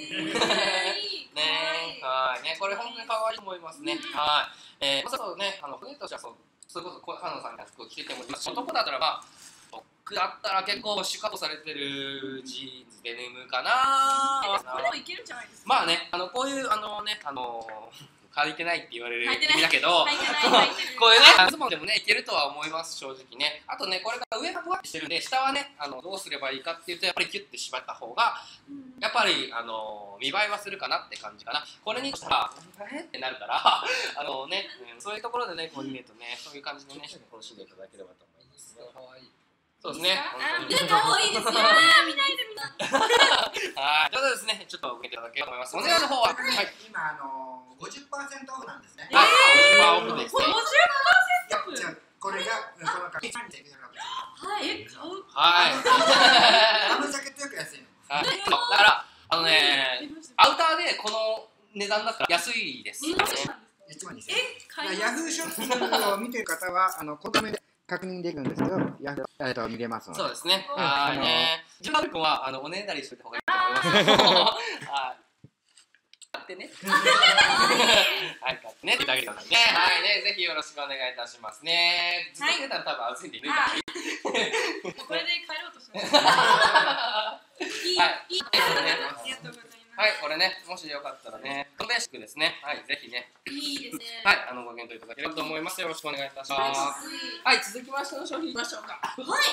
ね、はい、ね、これ本当に可愛いと思いますね。はい。えー、そうね、あの船としてはそう。それこそ花野さんが服を着ててもいいし、男だったらば僕だったら結構シュカッとされてるジーンズデニムかな。 これもいけるんじゃないですか。 まあね、あのこういうあのねあの履いてないって言われる意味だけど、こういうねズボンでもねいけるとは思います正直ね。あとねこれが上がふわっとしてるんで下はねあのどうすればいいかっていうとやっぱりキュッて縛った方がやっぱりあの見栄えはするかなって感じかな。これにしたらえってなるからあのね、うん、そういうところでねコーディネートねそういう感じでね楽しんでいただければと思います。そうですね。 可愛いですよ。見ないで見ない。 はい。ということですね。ちょっと受けていただければと思います。お値段の方は、はい、 今あのごじゅっパーセントオフなんですね。 はい。ごじゅっパーセントオフですね。 ごじゅっパーセントオフ。 じゃあこれがこの価格さんぜんえんなわけですよ。 はい。 はい。 あのジャケットよく安いの。 はい。だからあのね、アウターでこの値段だったら安いです。 いちまんにせんえん。ヤフーショッピングを見てる方はあのこの目で確認できるんですけど、ヤフーと見れますので。 そうですね。はいね。ジュン君はあのおねだりしといた方がいいと思います。はい。買ってね。はい、買ってねってだけだからね。はいね、ぜひよろしくお願いいたしますね。ずっと着てたら多分暑いんでいいから。 これで帰ろうとします。 はい。 いい。ありがとうございます。 はい、これね、もしよかったらね、ベーシックですね。はい、ぜひね。 いいですね。 はい、あのご検討いただければと思います。よろしくお願いいたします。はい、続きましての商品いきましょうか。 はい。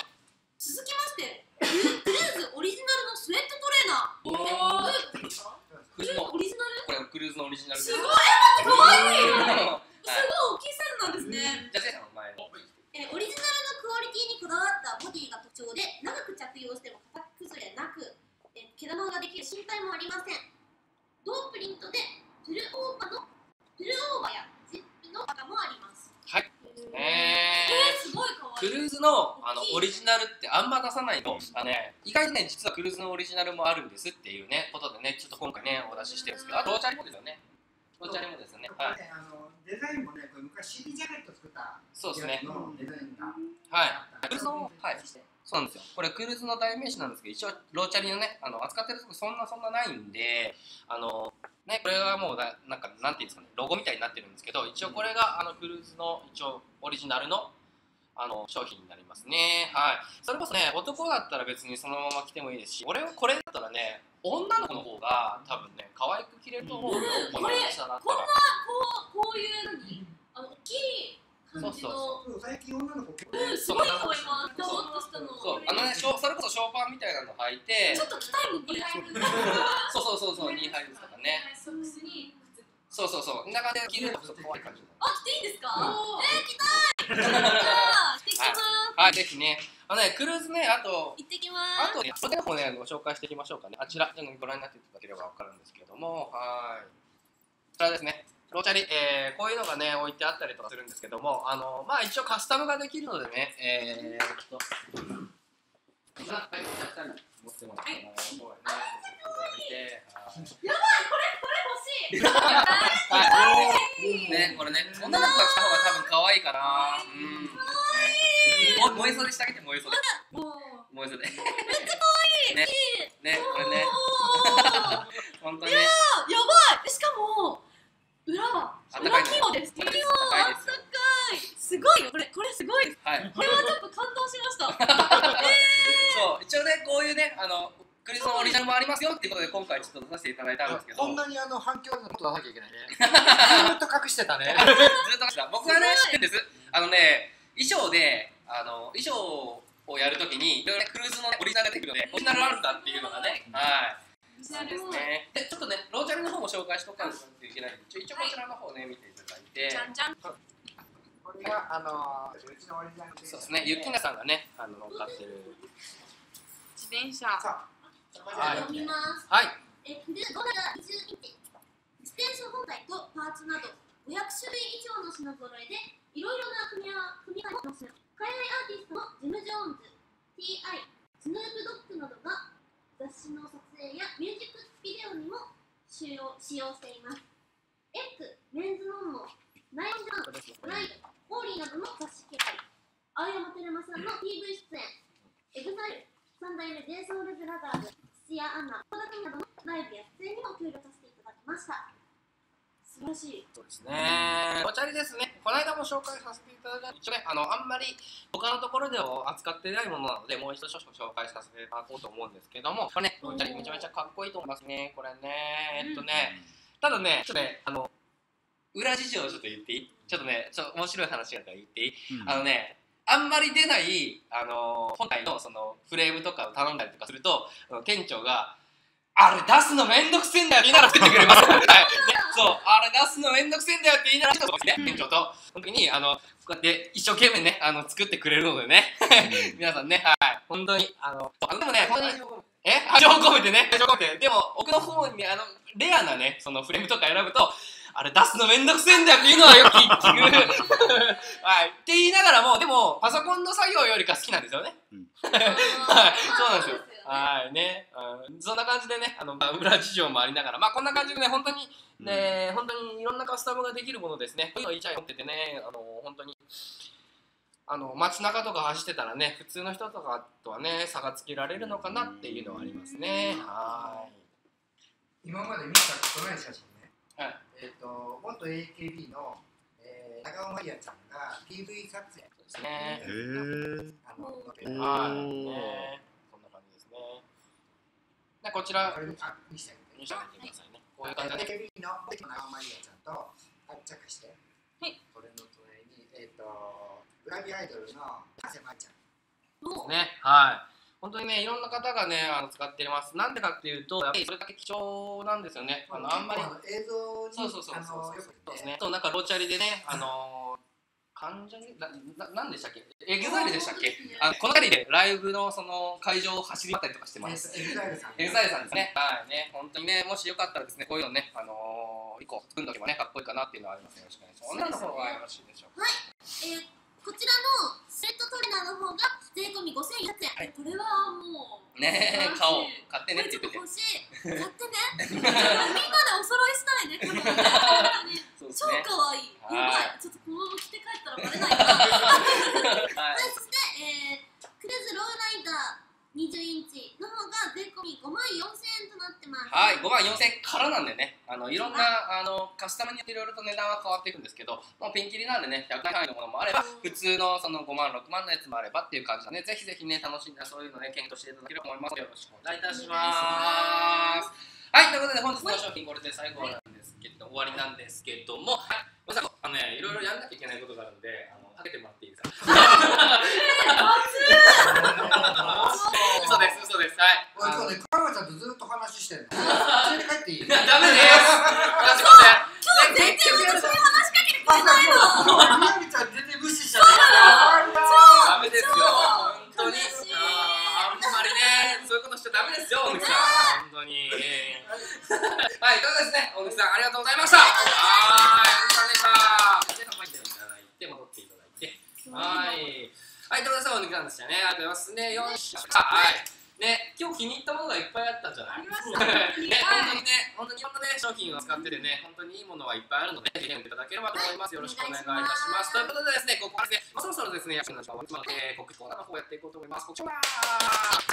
続きまして、クルーズオリジナルのスウェットトレーナー。おお。クルーズオリジナル？ これクルーズのオリジナルです。 すごい。可愛い。すごい大きいサイズなんですね。 じゃあ、せいさんの前に。 えオリジナルのクオリティにこだわったボディが特徴で、長く着用しても型崩れなく。毛玉ができる心配もありません。同プリントでプルオーバーのプルオーバーやジップの型もあります。 はい。 えー、すごい可愛い。 クルーズのあのオリジナルってあんま出さないの、あのね、意外とね実はクルーズのオリジナルもあるんですっていうねことでね、ちょっと今回ねお出ししてるんですけど、あとローチャリもですよね。ローチャリもですよね。はい。 あのデザインもね、これ昔 シーディー ジャケット作ったそうですね。 のデザインがはい。クルーズのはいそうなんですよ。これクルーズの代名詞なんですけど、一応ローチャリのねあの扱ってるとこそんなそんなないんで、あのねこれはもうだなんかなんていうんですかね、ロゴみたいになってるんですけど、一応これがあのクルーズの一応オリジナルのあの商品になりますね。はい。それこそね、男だったら別にそのまま着てもいいですし、俺はこれだったらね、女の子の方が多分ね、可愛く着れると思うよ。 これ、こんなこうこういう何あの大きい感じの。 そうそう。最近女の子結構。 うん、すごいと思います。ドボッとしたの。 そう、あのね、それこそショーパンみたいなの履いて。 ちょっと着たいもんね。 そうそうそうそう、ニーハイですとかね。そうそうそう、中で着れると可愛い感じ。 あ、着ていいんですか？え、着たい。じゃあ、着てきます。 はい、ぜひね。あのね、クルーズね、あと、 行ってきます。 あとね、それもね、ご紹介していきましょうかね。あちら、ご覧になっていただければわかるんですけれども、はい。こちらですね。ローチャリ、えー、こういうのがね、置いてあったりとかするんですけども、あの、まあ一応カスタムができるのでね、えーっと、はい、持ってもらって、 やばい、これ、これ欲しい。 はい。ね、これね、女の子が着た方が多分可愛いかな。うん。燃え袖してあげて、燃え袖。燃え袖。めっちゃ可愛い。 ね、ね、これね。本当にね。 やばい。しかも裏は裏起毛です。裏起毛あったかい。すごいよ。これこれすごい。 はい。 これはちょっと感動しました。 そう、一応ね、こういうね、あの。クリスのオリジナルもありますよっていうことで今回ちょっと出させていただいたんですけど、 こんなにあの反響のこと出さなきゃいけないね。ずっと隠してたね。 ずっと隠してた。僕はね知ってるんです。あのね衣装であの衣装をやるときにいろいろクルーズのオリジナルが出てくるのでオリジナルあるんだっていうのがね、はい。そうですね。でちょっとねローチャリの方も紹介しとかないといけないので、一応こちらの方ね見ていただいて。 じゃんじゃん。 これがあのうちのオリジナル。 そうですね。ゆきなさんがねあの乗っかってる自転車。 はい、読みます。 はい。 え、フルドラがにじゅういってん。自転車本体とパーツなどごひゃくしゅるい以上の品揃えでいろいろな組み合わ組み合わせを海外アーティストのジム・ジョーンズ、ティーアイ、スヌープ・ドッグなどが雑誌の撮影やミュージックビデオにも使用使用しています。エッグ、メンズノンノ、ナインジャン、ライド、ホーリーなどの雑誌掲載、青山テルマさんの ピーブイ 出演、エグザイル、三代目 ジェイソウルブラザーズ、土屋アンナ、小田組などのライブや出演にも協力させていただきました。素晴らしい。 そうですね。お茶りですね。この間も紹介させていただいた一応ね、あのあんまり他のところでは扱ってないものなので、もう一度少々紹介させていただこうと思うんですけども、これね、お茶りめちゃめちゃかっこいいと思いますね。これね、えっとね、ただね、ちょっとね、あの裏事情をちょっと言っていい？ちょっとね、ちょっと面白い話があったら言っていい？うん、あのね。あんまり出ない、あのー、本体のそのフレームとかを頼んだりとかすると店長が「あれ出すのめんどくせえんだよ」って言いながら作ってくれます。はい、ね、そう「あれ出すのめんどくせえんだよ」って言いながら作ってくれますね、店長と。その時にあのこうやって一生懸命ねあの作ってくれるのでね皆さんね、はい本当にあのあのでもね本当にえ愛情を込めてね愛情を込めてでも奥の方にあのレアなねそのフレームとか選ぶとあれ出すのめんどくせえんだよっていうのはよく聞くはいって言いながらもでもパソコンの作業よりか好きなんですよね、うん、はいそうなんですよはいね、うん、そんな感じでねあの裏事情もありながらまあこんな感じでね本当にね、うん、本当にいろんなカスタムができるものですねこういうのいいちゃい持っててねあの本当にあの街中とか走ってたらね普通の人とかとはね差がつけられるのかなっていうのはありますね。はい今まで見たことない写真ね、 はい、 えっ、ー、と元 エーケービー の、えー、長尾まりやちゃんが ピーブイ 撮影ですね。へーあのはいねこんな感じですね。でこちらこれにあ見せて見せてくださいね。こういう感じでエーケービー の元長尾まりやちゃんとあ着して、 はい、 これの隣にえっ、ー、とグラビアアイドルの長瀬まりちゃんですね。はい本当にね、いろんな方がね、あの使ってます。なんでかっていうと、やっぱりそれだけ貴重なんですよね。あのあんまり映像にそうそうそうそうそうですね。となんかローチャリでね、あの関ジャニなななんでしたっけ？エグザイルでしたっけ？あのこの辺りでライブのその会場を走り回ったりとかしてます。 エグザイルさん。 エグザイルさんですね。はいね、本当にね、もしよかったらですね、こういうのね、あのー、一個組んどけばね、かっこいいかなっていうのはありますね。よろしくお願いします。女の方はよろしいでしょうか。 はい。えーこちらのスウェットトレーナーの方が税込みごせんひゃくえん、はい、これはもうねえ、買おう、買ってねって言ってて、 欲しい、買ってねみんなでお揃いしたいね、本当に超可愛い、やばい、ちょっとこのまま着て帰ったらバレないかなはい、そして、えー、クルーズローライダーにじゅうインチの方が税込みごまんよんせんえんとなってます。 はい、ごまんよんせんえんからなんでね、あのいろんなあのカスタムによっていろいろと値段は変わっていくんですけど、もうピンキリなんでね、ひゃくえん単位のものもあれば、普通のそのごまんろくまんのやつもあればっていう感じだね。ぜひぜひね、楽しんだそういうのね、検討していただければと思います。よろしくお願いいたします。はい、ということで本日の商品これで最後なんですけど、終わりなんですけども、はい、まさかあのね、いろいろやんなきゃいけないことがあるんで、あのかけてもらっていいですか。嘘です、嘘です。はい。 今日ね、かわちゃんとずっと話してるの。連れて帰っていい？ ダメです。 今日全然私に話しかけてくれないの。 みやみちゃん全然無視しちゃって。 ダメですよ。本当に。あんまりね、そういうことしちゃダメですよ、大貫さん。本当に。はい、ということですね。大貫さんありがとうございました。はい、お疲れ様でした。で、入っていただいて戻っていただいて。はい。はい、ということで大貫さんでしたね。ありがとうございますね。よし。はい。ね、今日気に入ったものがいっぱいあったんじゃない？ありましたね。ね、本当にね、本当にいろんなね、商品を使っててね、本当にいいものはいっぱいあるので、ぜひ見ていただければと思います。よろしくお願いいたします。ということでですね、ここからですね、そろそろですね、役の時間を終わりまして、告知コーナーの方をやっていこうと思います。こちら。はい。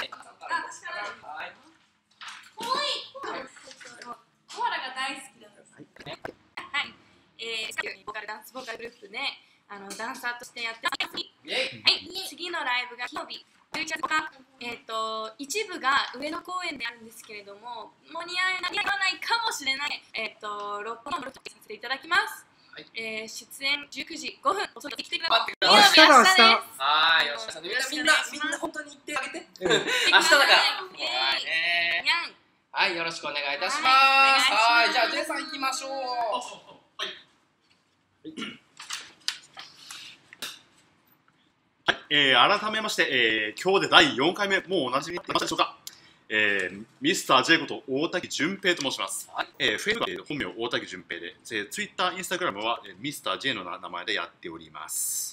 かわいい。コアラが大好きなんです。はい。えー、ボーカルダンスボーカルグループね、あのダンサーとしてやってます。はい。次のライブが金曜日。じゅういちがつとおか、えーと、一部が上野公園であるんですけれども、間に合わないかもしれない、えーと、六本木のさせていただきます。はい、えー、出演じゅうくじごふん、遅く来てください。 明日だ、明日。 はい、よし、みんな、みんな本当に行ってあげて。明日だから。はい、よろしくお願いいたします。はい、じゃあ、ジェイさん行きましょう。はい。 はい、えー、改めまして、えー、今日でだいよんかいめ、もうおなじみになりましたでしょうか。えー、ミスター J こと大滝純平と申します。はい、えー、Facebook は本名大滝純平で、えー、Twitter、Instagram は、えー、ミスター J の名前でやっております。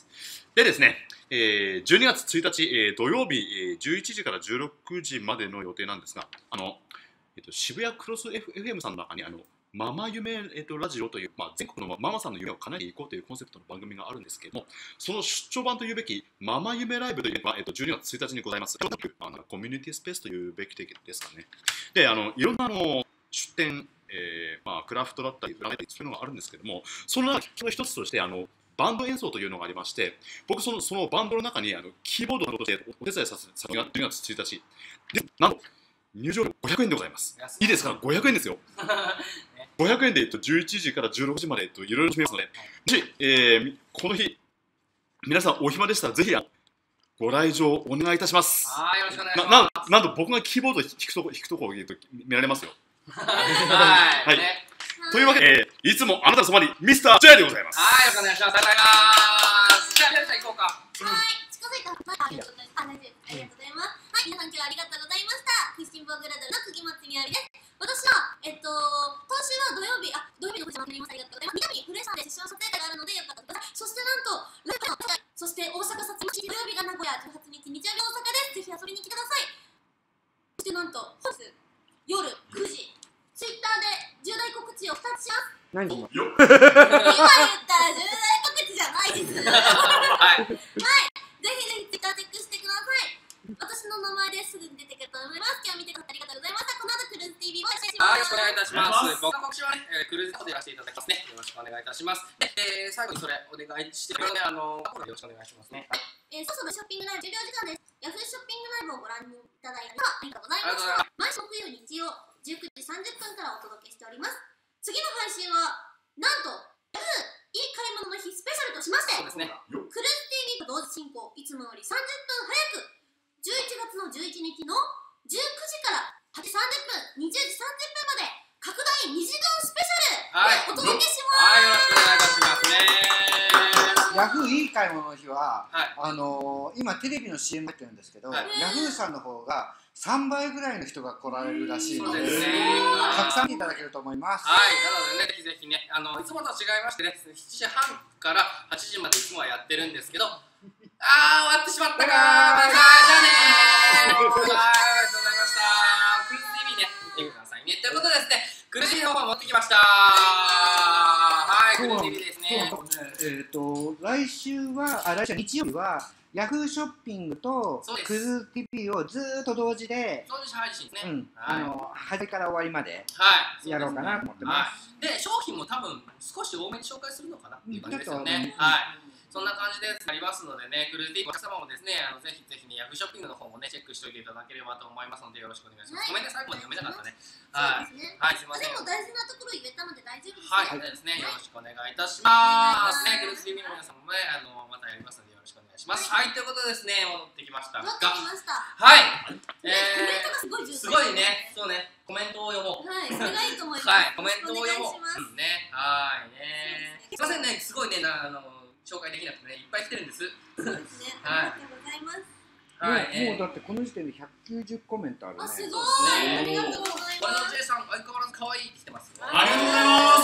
でですね、えー、じゅうにがつついたち、えー、土曜日、えー、じゅういちじからじゅうろくじまでの予定なんですが、あの、えー、と渋谷クロス エフエム さんの中にあのママ夢、えー、とラジオという、まあ、全国のママさんの夢を叶えていこうというコンセプトの番組があるんですけれども、その出張版というべきママ夢ライブというのが、えー、とじゅうにがつついたちにございます。あのコミュニティスペースというべきですかね。で、あのいろんなあの出店、えーまあ、クラフトだったり、占いだったりそういうのがあるんですけれども、その中の一つとしてあのバンド演奏というのがありまして、僕その、そのバンドの中にあのキーボードとしてお手伝いさせたのがじゅうにがつついたち。で、なんと入場料ごひゃくえんでございます。いいですか、ごひゃくえんですよ。ごひゃくえんで、えっと、じゅういちじからじゅうろくじまで、えっと、いろいろ決めますので、もし、えー、この日、皆さんお暇でしたら、ぜひご来場お願いいたします。 はい、よろしくお願いします。 な、ななんと僕がキーボードを弾くとこ、弾くとこを見られますよ。 はい。はい。 というわけで、えー、いつもあなたのそばにミスター J でございます。 はい、よろしくお願いします。ありがとうございます。じゃあ、皆さん行こうか。 はい、近づいた。ありがとうございます。ありがとうございます。はい、皆さん今日はありがとうございました。食いしん坊グラドルの釘松みやびです。私は、えっと、今週は土曜日、あ、土曜日のご視聴ありがとうございます。南フレッシャーで視聴撮影会があるので、よかったらください。そしてなんと、ライブのそして大阪札町土曜日が名古屋、じゅうはちにち日曜日大阪です。ぜひ遊びに来てください。そしてなんと、本日夜くじ、ツイッターで重大告知をふたつします。 何今言ったら重大告知じゃないです。はい。はい。ぜひぜひツイッターチェックしてください。私の名前ですぐに出てくると思います。今日見てくださってありがとうございました。この後クルーズ ティーブイ もお願いします。 はい、よろしくお願いいたします。僕の告知はね、えー、クルーズの方でやらせていただきますね。よろしくお願いいたします。で、えー、最後にそれお願いしてくれるので、あのー、よろしくお願いしますね。はい。えー、そろそろショッピングライブ終了時間です。ヤフーショッピングライブをご覧いただいたらありがとうございました。毎週木曜日曜じゅうくじさんじゅっぷんからお届けしております。次の配信はなんとヤフーいい買い物の日スペシャルとしまして、そうですね、クルーズ ティーブイ と同時進行、いつもよりさんじゅっぷん早くじゅういちがつのじゅういちにちのじゅうくじからはちじさんじゅっぷん、にじゅうじさんじゅっぷんまで拡大にじかんスペシャルでお届けします。はい、よろしくお願いいたしますね。 ヤフーいい買い物の日は、 はい、 あのー、今テレビの シーエム 入ってるんですけど、 はい、 ヤフーさんの方がさんばいぐらいの人が来られるらしいので、 そうですね、 たくさん見ていただけると思います。 はい、なのでね、ぜひぜひね、あのいつもと違いましてね、しちじはんからはちじまでいつもはやってるんですけど、あー、終わってしまったかー、バイバイ、じゃあねー、はい、ありがとうございました。クルーズ ティーブイ ね、見てくださいね。ということでですね、クルーズ ティーブイ の方持ってきました。はい、クルーズ ティーブイ ですね。 えっと、来週は、あ、来週日曜日は、ヤフーショッピングとクルーズ ティーブイ をずーっと同時で、 同時配信ですね。 うん、あの、始めから終わりまでやろうかなと思ってます。 で、商品も多分少し多めに紹介するのかなっていう感じですよね。はい。そんな感じでありますのでね、クルーズ ティーブイ お客様もですね、あのぜひぜひね、ヤフーショッピングの方もね、チェックしておいていただければと思いますので、よろしくお願いします。ごめんね、最後まで読めなかったね。はい。はい、すいません。 でも大事なところ言えたので大丈夫です。 はい、ですね、よろしくお願いいたします。ね、クルーズ ティーブイ の皆さんもね、あのまたやりますので、よろしくお願いします。はい、ということでですね、戻ってきましたが。 戻ってきました。 はい。 えー、コメントがすごい重要。 すごいね、そうね、コメントを読もう。 はい、それがいいと思います。 はい、コメントを読もう。うんね、はいね。すいませんね、すごいね、あの紹介できなくてね、いっぱい来てるんです。 そうですね。ありがとうございます。 はい、もうだってこの時点でひゃくきゅうじゅうコメントあるね。 あ、すごい。ありがとうございます。 これの J さん、相変わらず可愛いって来てます。 ありがとうございます。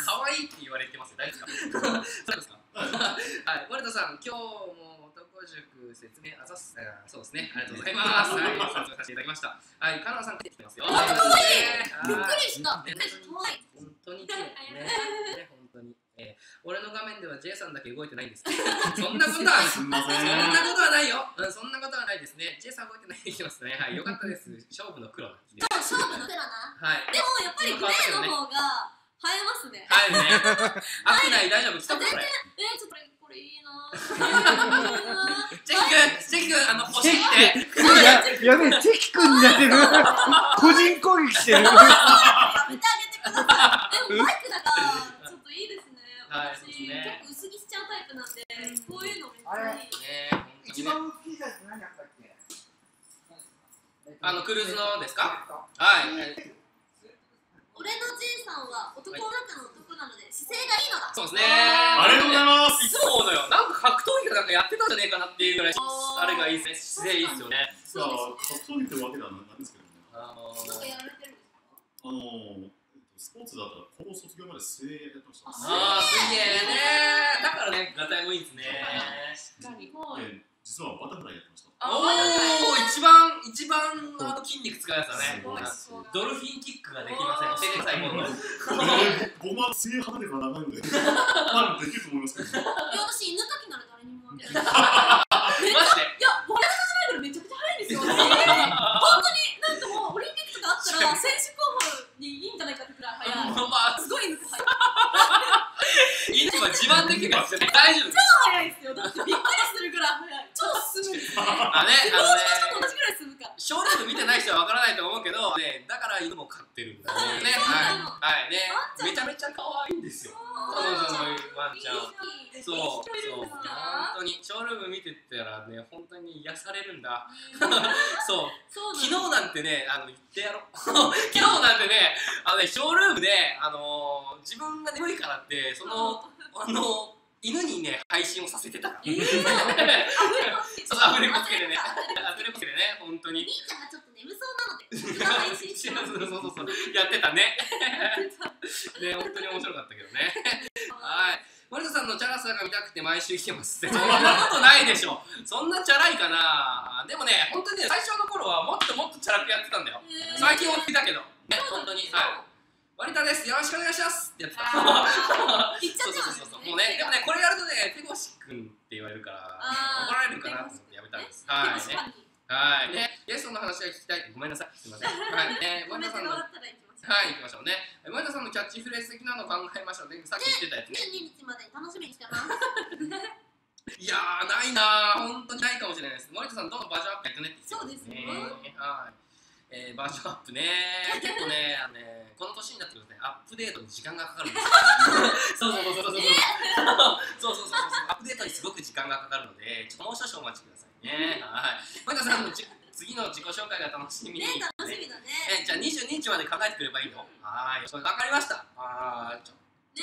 可愛いって言われてますよ。大丈夫ですか？そうですか？はい、森田さん、今日も男塾説明あざす。そうですね。ありがとうございます。はい、説明させていただきました。はい、カナダさん来てますよ。 本当可愛い。びっくりした。可愛い。 本当に綺麗ね。本当に。えー、俺の画面では J さんだけ動いてないんです。そんなことはそんなことはないよ、うん。そんなことはないですね。J さん動いてないできますね。はい、よかったです。勝負の黒。 そう、勝負の黒な。 はい。 でもやっぱりグレーの方が映えますね。 映えるね。悪ない大丈夫。来たこれ。 えー、ちょっとこれこれいいな。 チェキ君、チェキ君、あの欲しいって。 やべえ、チェキ君になってる。個人攻撃してる。 やめてあげてください。でもマイクだから。 はい、そうですね。 結構薄着しちゃうタイプなんで、こういうのめっちゃいい。 一番大きいサイズ何あったっけ？ あのクルーズのですか？はい。 俺の J さんは男の中の男なので姿勢がいいのだ。 そうですね。 ありがとうございます。 いつも思うのよ。なんか格闘技なんかやってたんじゃねえかなっていうぐらいあれがいいですね。姿勢いいですよね。 そう格闘技ってわけではないんですけどね。 あのなんかやられてるんですか？ あのスポーツだったら高校卒業まで水泳やってました。 ああ、水泳ね。だからね、ガタイもいいですね。 確かに。 実はバタフライやってました。 おお、一番一番あの筋肉使うやつだね。ドルフィンキックができません。教えてください。今度。 僕は水泳離れから長いので、まだできると思いますけど。 私犬かきなら誰にも負けない。 マジで？ いや、俺の始めるのめちゃくちゃ早いんですよ。本当になんかもうオリンピックとかあったら選手候補にいいんじゃないかってくらい早い。すごい犬早い。 犬は自慢できるから大丈夫。 超早いですよ。だってびっくりするぐらい早い。超進むんですよ。 あね、あのね。 同じぐらい進むから。 ショールーム見てない人はわからないと思うけど、ね、だから犬も飼ってるんだよね。はい、はい、ね、めちゃめちゃ可愛いんですよ。彼女のワンちゃん。そう、そう、本当にショールーム見てたらね、本当に癒されるんだ。そう、昨日なんてね、あの言ってやろう。昨日なんてね、あのね、ショールームで、あの自分が眠いからって、その、あの。犬にね、配信をさせてたから。そう、アフレコつけてね。アフレコつけてね、本当に。 みーちゃんがちょっと眠そうなので、僕が配信してます。 そうそうそうそう、やってたね。ね、本当に面白かったけどね。はい。森田さんのチャラさが見たくて毎週来てますって。そんなことないでしょ。そんなチャラいかな。でもね、本当にね、最初の頃はもっともっとチャラくやってたんだよ。最近は聞いたけど。ね、本当に。はい。割田です。よろしくお願いしますってやってた。そうそうそうそう。もうね、でもね、これやるとね、手越くんって言われるから、怒られるかなと思ってやめたんです。はいね。はいね。ゲストの話が聞きたい。ごめんなさい。すみません。はいね。森田さんのはい行きましょうね。森田さんのキャッチフレーズ的なの考えましょう。さっき言ってたやつね。 じゅうににちまで楽しみにしてます。 いやーないなー。本当にないかもしれないです。森田さんどんどんバージョンアップやってねって。 そうですね。 はい。えー、バージョンアップね、結構ね、あのね、この年になってくるとね、アップデートに時間がかかるんですよ。そうそうそうそうそう。そうそうそうそう。アップデートにすごく時間がかかるので、ちょっともう少々お待ちくださいね。はい。森田さんのじ次の自己紹介が楽しみに。 ね、楽しみだね。 え、じゃあにじゅうににちまで考えてくればいいの？はい。それ分かりました。あー、ちょ、 ね。 ち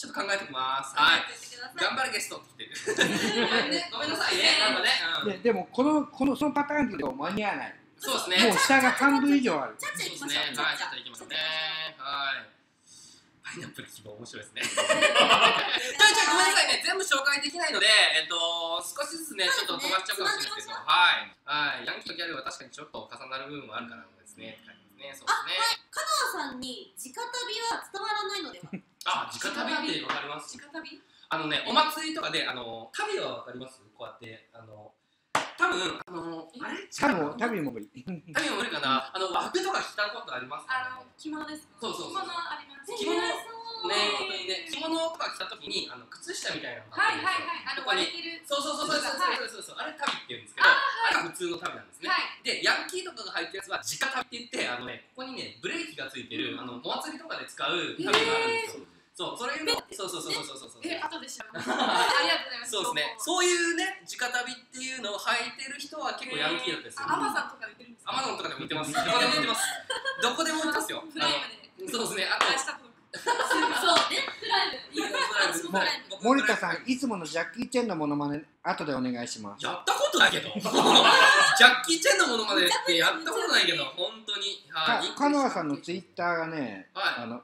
ちょっと考えておきます。はい。頑張れゲストって来てる。ごめんなさいね。なんかね。 ででもこのこのそのパターンでも間に合わない。 そうですね。 もう下が半分以上ある。 ちゃっちゃいきましょう。 はい、ちゃっちゃいきますね。はい。パイナップル希望面白いですね。ちょいちょいごめんなさいね。全部紹介できないので、えっと少しずつねちょっと飛ばしちゃうかもしれないですけど、はいはい。ヤンキーとギャルは確かにちょっと重なる部分もあるからですね。ね、そうですね。 香川さんに直旅は伝わらないのでは。 あ、直旅ってわかります？ 直旅？ あのね、お祭りとかで、あの旅はわかります？こうやってあの多分あのあれ？ 旅も無理。 旅も無理かな。あの和服とか着たことあります？ あの着物です。 そうそうそう。 着物あります。 着物ね、本当にね、着物とか着た時にあの靴下みたいなのがはいはいはい。あの割れてる。 そうそうそうそうそうそうそう。あれ旅って言うんですけど、あれが普通の旅なんですね。で、ヤンキーとかが入ってるやつは直旅って言って、あのね、ここにねブレーキがついてるあのお祭りとかで使う旅があるんですよ。そう、それの、そうそうそうそうそうそう。 え、後で知らない。ありがとうございます。 そうですね。そういうね、直旅っていうのを履いてる人は結構ヤンキーだったりする。 アマゾンとかで売ってるんですか？ アマゾンとかでも売ってます。どこでも売ってます。どこでも売ってますよ。 プライムで。 そうですね。あと、 そうね。プライム。いいよ。 森田さん、いつものジャッキー・チェンのモノマネ、後でお願いします。 やったことないけど。ジャッキー・チェンのモノマネってやったことないけど、本当に。 香川さんのツイッターがね、あの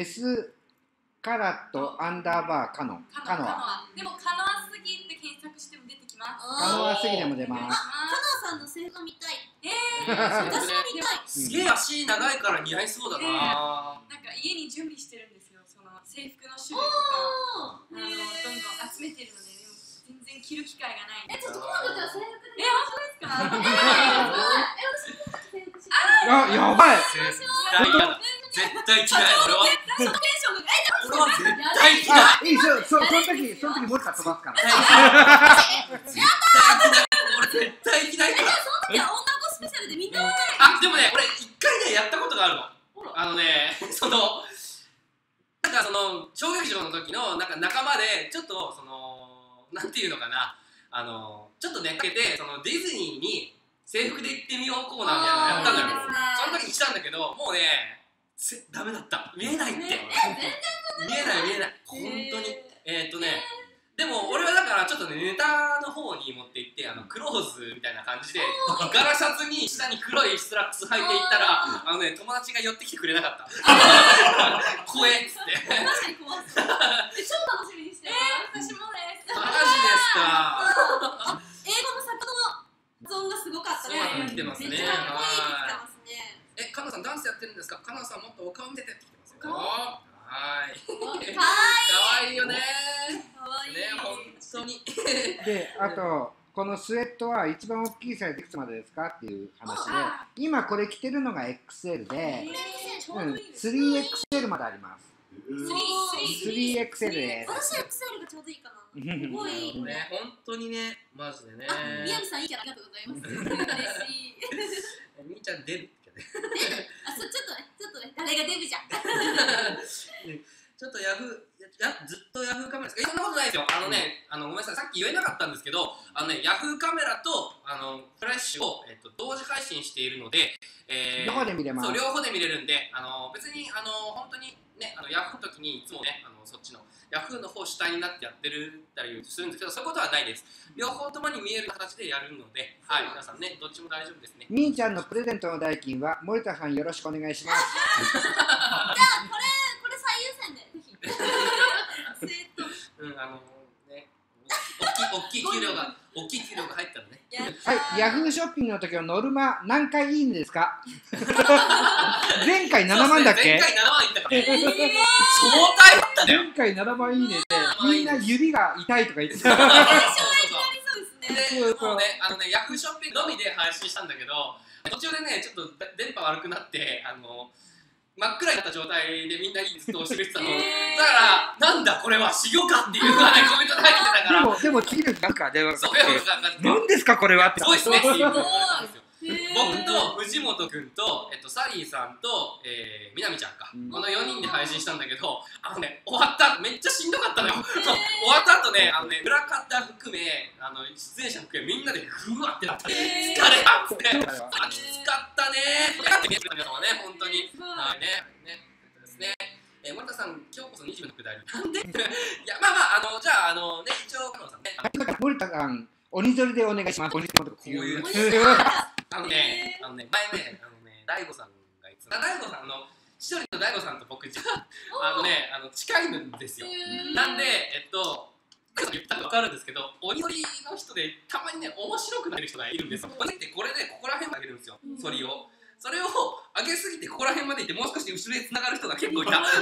Sカラットアンダーバーカノン。カノア。 でもカノアすぎって検索しても出てきます。 カノアすぎでも出ます。 香川さんの制服見たい。ええ。私も見たい。 すげえ足長いから似合いそうだな。 なんか家に準備してるんですよ。その制服の種類とか、あのどんどん集めてるので、でも全然着る機会がない。 え、ちょっと今度じゃあ制服で。 え、本当ですか？ え、私も制服し。 あ、やばい。 絶対着ない。俺は。 そのテンションがえ、 俺は絶対着ない。 あ、いいそそその時その時もう一回飛ばすから。 俺絶対着ないから。 その時は女の子スペシャルでみんな。 あ、でもね、俺一回ねやったことがあるの。あのね、そのなんかその小劇場の時のなんか仲間でちょっとそのなんていうのかな、あのちょっとねかけてそのディズニーに制服で行ってみようコーナーみたいなのやったのよ。その時にしたんだけど、もうねダメだった。見えないって。見えない見えない。本当に。えーっとね。でも俺はだからちょっとねネタの方に持っていってあのクローズみたいな感じでガラシャツに下に黒いスラックス履いていったらあのね友達が寄ってきてくれなかった。怖えっつって。 確かに怖そう。超楽しみにしてます。私もです。 マジですか。 英語の作の発音がすごかったね。 来てますね。 めっちゃかっこいいってきてますね。 え、かなさんダンスやってるんですか？かなさんもっとお顔見せてってきてますよ。はい。 かわいい。 かわいいよね。 かわいい。 ね、本当に。 で、あとこのスウェットは一番大きいサイズいくつまでですかっていう話で、今これ着てるのが エックスエル で、うん、スリーエックスエル まであります。スリーエックスエル です。 私 エックスエル がちょうどいいかな。すごいいいね。本当にね、マジでね。 あ、宮城さんいいキャラありがとうございます。嬉しい。 みーちゃんデブ。 あ、そうちょっとね、ちょっとね、誰がデブじゃん。 ちょっとヤフー、やずっとヤフーカメラですか？え、そんなことないですよ。あのね、あのごめんなさい、さっき言えなかったんですけど、あのね、ヤフーカメラとあのフラッシュを、えっと、同時配信しているので、えー、 両方で見れます。 そう、両方で見れるんで、あの別にあの本当にね、あのヤフーの時にいつもね、あのそっちのヤフーの方主体になってやってるたりするんですけど、そういうことはないです。両方ともに見える形でやるので、はい、皆さんね、どっちも大丈夫ですね。 みーちゃんのプレゼントの代金は森田さんよろしくお願いします。 じゃあこれこれ最優先でぜひ。スウェット。 うん、あのね、大きい大きい給料が大きい給料が入ったらね。 はい、ヤフーショッピングの時のノルマ何回いいんですか？前回ななまんだっけ？ 前回ななまんいったから。超大だったね。 前回ななまんいいねでみんな指が痛いとか言ってた。 で、もうね、あのね、ヤフーショッピングのみで配信したんだけど、途中でね、ちょっと電波悪くなって、あの真っ暗になった状態でみんなにずっと押してくれてたの。だから、なんだこれは修行かっていうのがね、コメントで入ってたから。 でも、でも次の日なんか電話がかかって、何ですかこれはって。 そうですねっていうのがあったんですよ。僕と藤本君と、えっと、サリーさんと、えー、みなみちゃんか、うん、このよにんで配信したんだけど、あのね、終わった後めっちゃしんどかったのよ。終わった後ね、あのね、裏方含め、あの出演者含めみんなでふわってなった。疲れたっつって、あ、きつかったねー。これだって皆様はね、本当に、はいね、ね、ですね。ええー、森田さん、今日こそにじゅうのくだり。なんでいや、まあまあ、あの、じゃあ、あのね、一応、加藤さんね。 森田さん、鬼ぞりでお願いします。鬼ぞりのことこういう。あのね、あのね、前ね、あのね、大悟さんがいつも。大悟さん、あの、千鳥の大悟さんと僕、あのね、あの、近いんですよ。なんで、えっと、言ったら分かるんですけど、鬼ぞりの人でたまにね、面白くなる人がいるんですよ。鬼ってこれでここら辺まで上げるんですよ、そりを。それを上げすぎてここら辺までいって、もう少し後ろで繋がる人が結構いた。昔。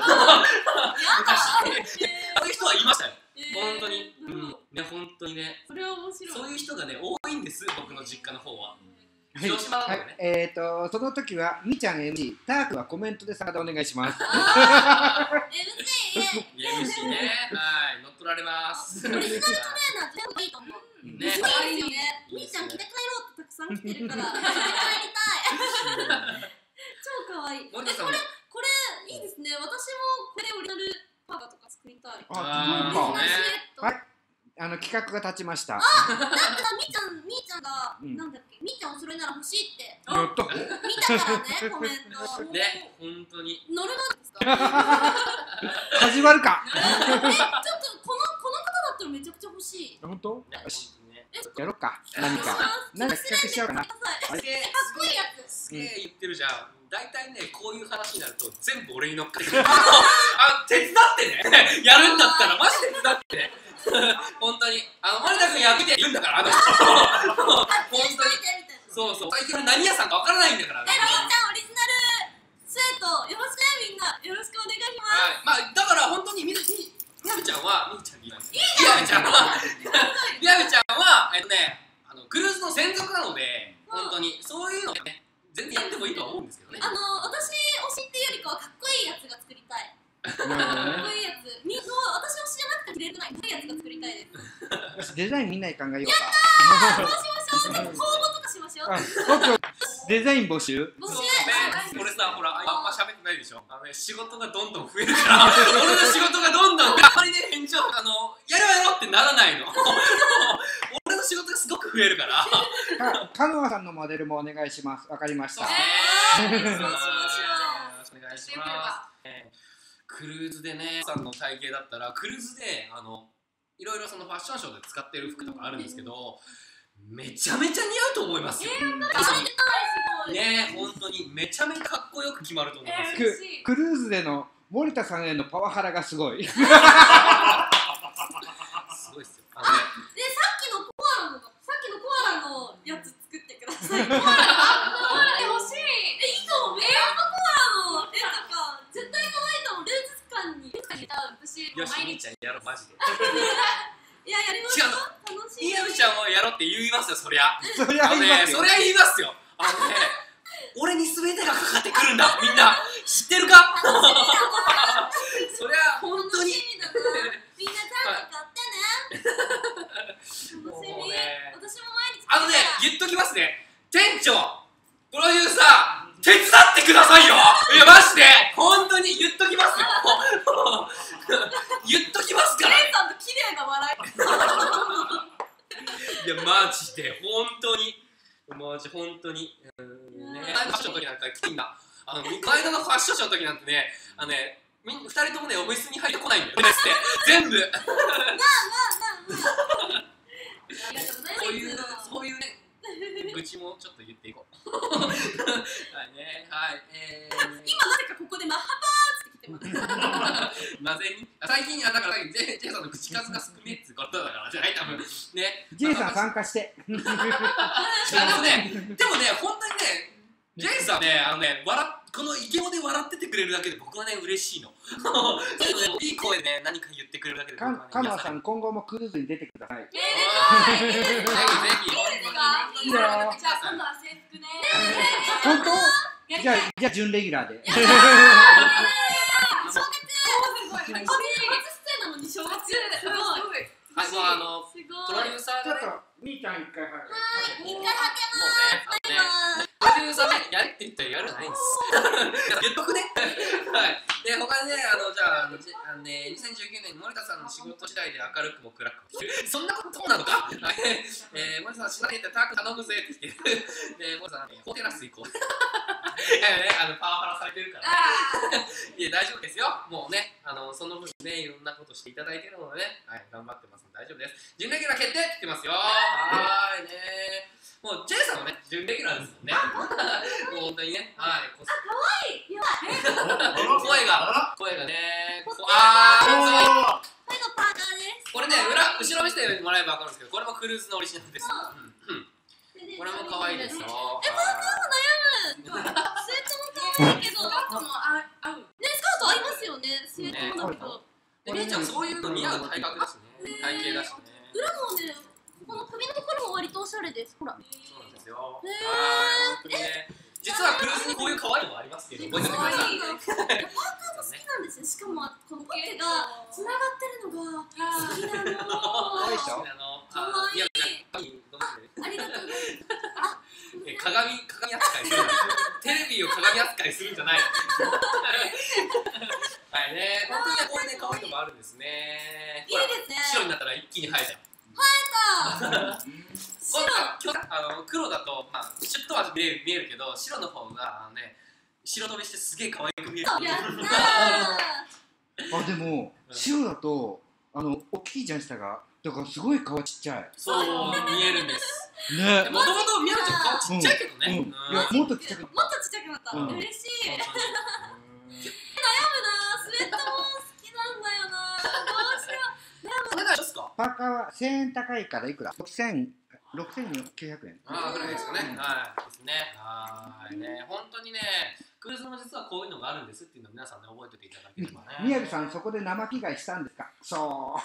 そういう人はいましたよ。本当に。うん。ね、本当にね。 それは面白い。 そういう人がね、多いんです、僕の実家の方は。広島なのでね。 えっと、その時は、みちゃん エムシー、タークはコメントで参加お願いします。 エムシーエムシー ね、はい、乗っ取られます。 オリジナルトレーナー全部いいと思う。 ね、 すごいですよね。みーちゃん着て帰ろうってたくさん来てるから、着て帰りたい。超可愛い。 森田さんこれ、これいいですね。私もこれオリジナルパーカーとか作りたい。 あーオリジナルシルエット。 はいあの企画が立ちました。 あ、なんかみーちゃん、みーちゃんが、 うんなんだっけ、みーちゃんお揃いなら欲しいってやった見たからね、コメント。 ね、本当に。 乗るなんですか？ 始まるか。 え、ちょっとこのこの方だったらめちゃくちゃ欲しい。 本当？ ね、 よし、 ね。 やろっか。何か。何か企画しようかな。 ください。 すげえ、 かっこいいやつ。 すげえ言ってるじゃん。大体ね、こういう話になると全部俺に乗っかってくる。あ、手伝ってね。やるんだったらマジで手伝ってね。本当に。あの、森田君やめて言うんだから、あの人。本当に。そうそう。最近何屋さんかわからないんだから。 え、みーちゃんオリジナルスウェットよろしくね、みんな。よろしくお願いします。 はい。まあ、だから本当にみみみやびちゃんは、みーちゃんに言います。みやびちゃんは、みやびちゃんは、えっとね、あの、クルーズの専属なので、本当に、そういうのね、全然やってもいいとは思うんですけどね。 あの、私推しっていうよりかはかっこいいやつが作りたい。かっこいいやつ。みの私推しじゃなくて着れるないかっこいいやつが作りたいです。 よし、デザインみんなで考えようか。 そうしましょう。公募とかしましょう。 あ、僕デザイン募集。 募集。 そうね、俺さ、ほら、あんま喋ってないでしょ。あのね、仕事がどんどん増えるから、俺の仕事がどんどん、あんまりね、返事を、あの、やろうやろうってならないの。俺の仕事がすごく増えるから。 か、香川さんのモデルもお願いします。わかりました。 そうしましょう。 お願いします。クルーズでね、さんの体型だったら、クルーズで、あの、いろいろそのファッションショーで使ってる服とかあるんですけど、めちゃめちゃ似合うと思いますよ。ね、本当にめちゃめちゃかっこよく決まると思いますよ。 ク、クルーズでの森田さんへのパワハラがすごい。 すごいっすよ。あのね、 で、さっきのコアラの、さっきのコアラのやつ作ってください。コアラ欲しい。え、いいと思う。え、やっぱコアラの絵とか、絶対可愛いと思う。ルーズ感に。私、 よし、みーちゃんやろう、マジで。 いや、やりましょう。楽しい。 みやびちゃんをやろうって言いますよ、そりゃ。 そりゃあのね、 言いますよ。 そりゃ言いますよ。あのね、俺に全てがかかってくるんだ、みんな。知ってるか？そりゃ、本当に。 楽しみだな。みんなちゃんと買ってね。楽しみ。私も毎日。 あのね、言っときますね。店長、プロデューサー、手伝ってくださいよ。いや、マジで、本当に言っときますよ。言っときますから。 レイさんと綺麗な笑い。 いや、マジで、本当に。マジ、本当に。うーんね。ファッションの時なんか、きついんだ。あの、この間のファッションショーの時なんてね、あのね、みん、二人ともね、オフィスに入ってこないんだよ。って全部。 まあまあまあまあ。ありがとうございます。 そういう、そういうね、愚痴もちょっと言っていこう。はいね、はい、えー。 今なぜかここでマッハバーって来てます。 なぜに最近、あ、だから、ジェイさんの口数が少ねえってことだからじゃない、多分。ね。 ジェイさん参加して。 でもね、でもね、本当にね、ジェイさんね、あのね、笑っこのイケボで笑っててくれるだけで僕はね、嬉しいの。ちょっとね、いい声でね、何か言ってくれるだけで僕はね、 か、かのさん、今後もクルーズに出てください。 えー、出たい。 ぜひぜひ。 いいですか？ いいよ。 じゃあ今度は制服ね。 本当？じゃあ、じゃあ準レギュラーで。 正月。初出演なのに正月。すごい。 はい、もうあの、 すごい。 プロデューサーがね、 ちょっと、みーちゃん一回入る。 はい、一回はけもうます。 ね、あのね、プロデューサーね、やれって言ったらやるじゃないんです。言っとくね。はい。で、他にね、あの、じゃあ、 あのじあのねにせんじゅうきゅうねんに森田さんの仕事次第で明るくも暗くもそんなことなのかえー、森田さん、しないでターク頼むぜって言ってる。で、森田さん、ホテラス行こう。いやね、あのパワハラされてるから、ね。いや、大丈夫ですよ。もうね、あのその分ね、いろんなことしていただいてるのでね、はい、頑張ってますので大丈夫です。準レギュラー決定って言ってますよ。はーいね。もう J さんはね、準レギュラーですもんね。もう本当にね、はい。 あ、かわいい。やばい。 声が、声がね、あー、 これのパーカーです。 これね、裏、後ろ見せてもらえば分かるんですけど、これもクルーズのオリジナルです。これも可愛いですよ。 え、パーカーも悩む。スウェットも可愛いけど、 スカートも合う。 ね、スカート合いますよね。スウェットもだけど。 で、みーちゃんそういうの似合う体格だしね。体型だしね。 裏もね、この首のところも割とおしゃれです。ほら。 そうなんですよ。はい、本当にね。実はクルーズにこういう可愛いのもありますけど、覚えておいてください。 パーカーも好きなんですよ。しかもこのポケがつながってるのが好きなの。 よいしょ。 かわいい。 ありがとうございます。 鏡、鏡扱いするテレビを鏡扱いするんじゃない。はいね、本当にこれね、可愛いのもあるんですね。 いいですね。 白になったら一気に映えたよ。 映えた。 白。あの黒だと、まあ、シュッとは見える、見えるけど、白の方が、あのね、白飛びしてすげえ可愛く見える。 やったー。 あ、でも白だとあの大きいじゃん下が。だからすごい顔ちっちゃい。 そう見えるんです。 ね。 もともとみやちゃん顔ちっちゃいけどね。 いやもっとちっちゃく。 もっとちっちゃくなった。嬉しい。悩むな。スウェットも好きなんだよな。どうしよう。 お願いしますか。 パーカーはせんえん高いからいくら？六千六千きゅうひゃくえん。 ああぐらいですかね。はいですね。はいね。本当にね。クルーズも実はこういうのがあるんですっていうのを皆さんね覚えておいていただければね。 宮城さんそこで生着替えしたんですか？そう。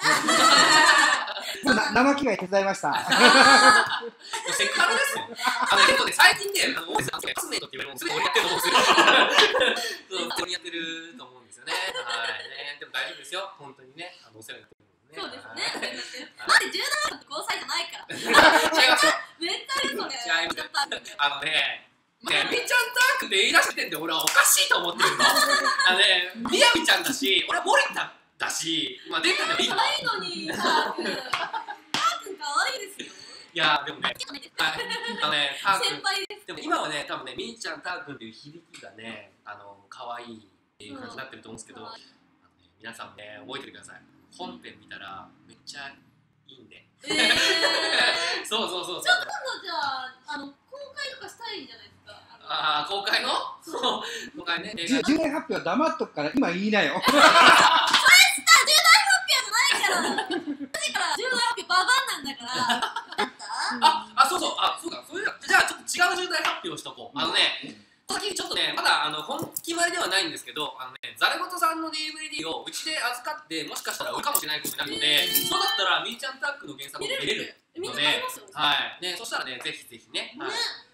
生着替え手伝いました。 セクハラですよ。あの結構ね最近ねあの多いですよ。クラスメイトって言われるのすごい俺やってると思うんですよ。そう俺やってると思うんですよね。はいね。でも大丈夫ですよ。本当にねあのお世話になってるのでね。 そうですね。なんでじゅうななさんと交際じゃないから。 違いますよ。 絶対嘘ね。 違います。あのね。ね、みちゃんタークで言い出してんで俺はおかしいと思ってるの。あのね、みやびちゃんだし、俺は森田だし、まあデータでもいいの。 可愛いのに、ターくん。ターくん可愛いですよ。 いやでもね、あのね、ターくん。 先輩です。 でも今はね、多分ね、みーちゃんターくんっていう響きがね、あの可愛いっていう感じになってると思うんですけど、あのね、皆さんね覚えててください。本編見たらめっちゃいいんで。 えー、 そうそうそうそう。 ちょっと今度じゃああの公開とかしたいんじゃないですか。 ああ公開の？そう公開ね。 重大発表黙っとくから今言いなよ。 それした重大発表じゃないから。だから重大発表ババアなんだから。だった？ ああそうそうあそうだそういうじゃあちょっと違う重大発表しとこう。あのね。先ちょっとね、まだあの本決まりではないんですけど、あのね、ザレゴトさんの ディーブイディー をうちで預かって、もしかしたら売るかもしれないことになるので、そうだったらみーちゃんタックの原作も見れるので、はい、ね、そしたらね、ぜひぜひね、はい、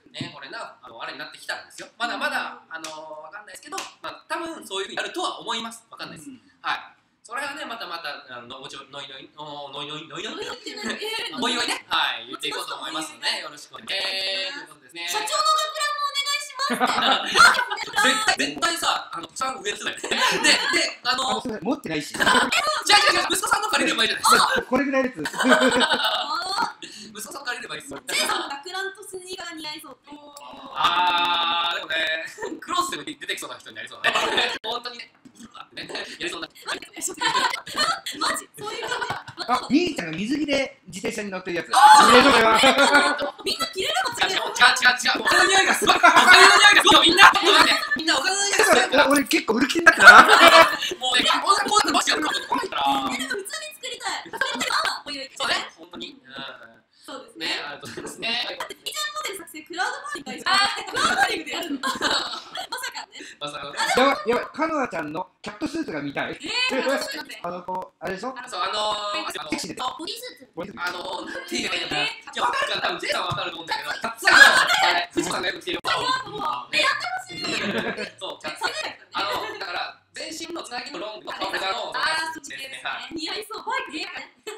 ね、これな、あのあれになってきたんですよ。まだまだ、あのわかんないですけど、まあ、多分そういうふうになるとは思います。わかんないです。はい。それはね、またまた、あの、もちろん、のいのい、のいのい、のいのい、おいおいね、はい、言っていこうと思いますので、よろしくお願いします。ということですね。 社長の学ランもお願いします。 絶対、絶対さ、あの、ちゃん上ですね。で、で、あの、 持ってないし。 じゃあ、じゃあ、息子さんの借りればいいじゃないですか。 これぐらいです。 息子さん借りればいいですよ。 ジェイさんの学ランとスニーカーが似合いそう。 あー、でもね、クロスでも出てきそうな人になりそうだね。本当にね、やりそうな。 マジそういう感じ。 あ、みーちゃんが水着で自転車に乗ってるやつ。 みんな着れるの違う違う違う違う。お金の匂いがすごい。お金の匂いがすごい。みんな、みんなお金の匂いがすごい。 俺結構売る気になったな。 もうね、こんなこんなマジで来ないから。 でも普通に作りたい。 そうね、本当に。 そうですね、ありがとうございますね。 だってイチャンモデル作成クラウドファンディング大事。クラウドファンディングでやるの。まさかね。 まさか。 やばいやばい、かのあちゃんのキャットスーツが見たい。 えー、楽しみだね。 あのこうあれでしょ。 そうあのー、 セクシーで。 ボディスーツ。 あのー、なんていうかいいのかな。いや、わかるから多分 J さんはわかると思うんだけど、キャッツさんが、藤さんがよく着てる。 え、やってほしい。 そう、キャッツさん。あの、だから全身のつなぎのロングのパフェの。 あー、そっち系ですね。似合いそう。バイク似合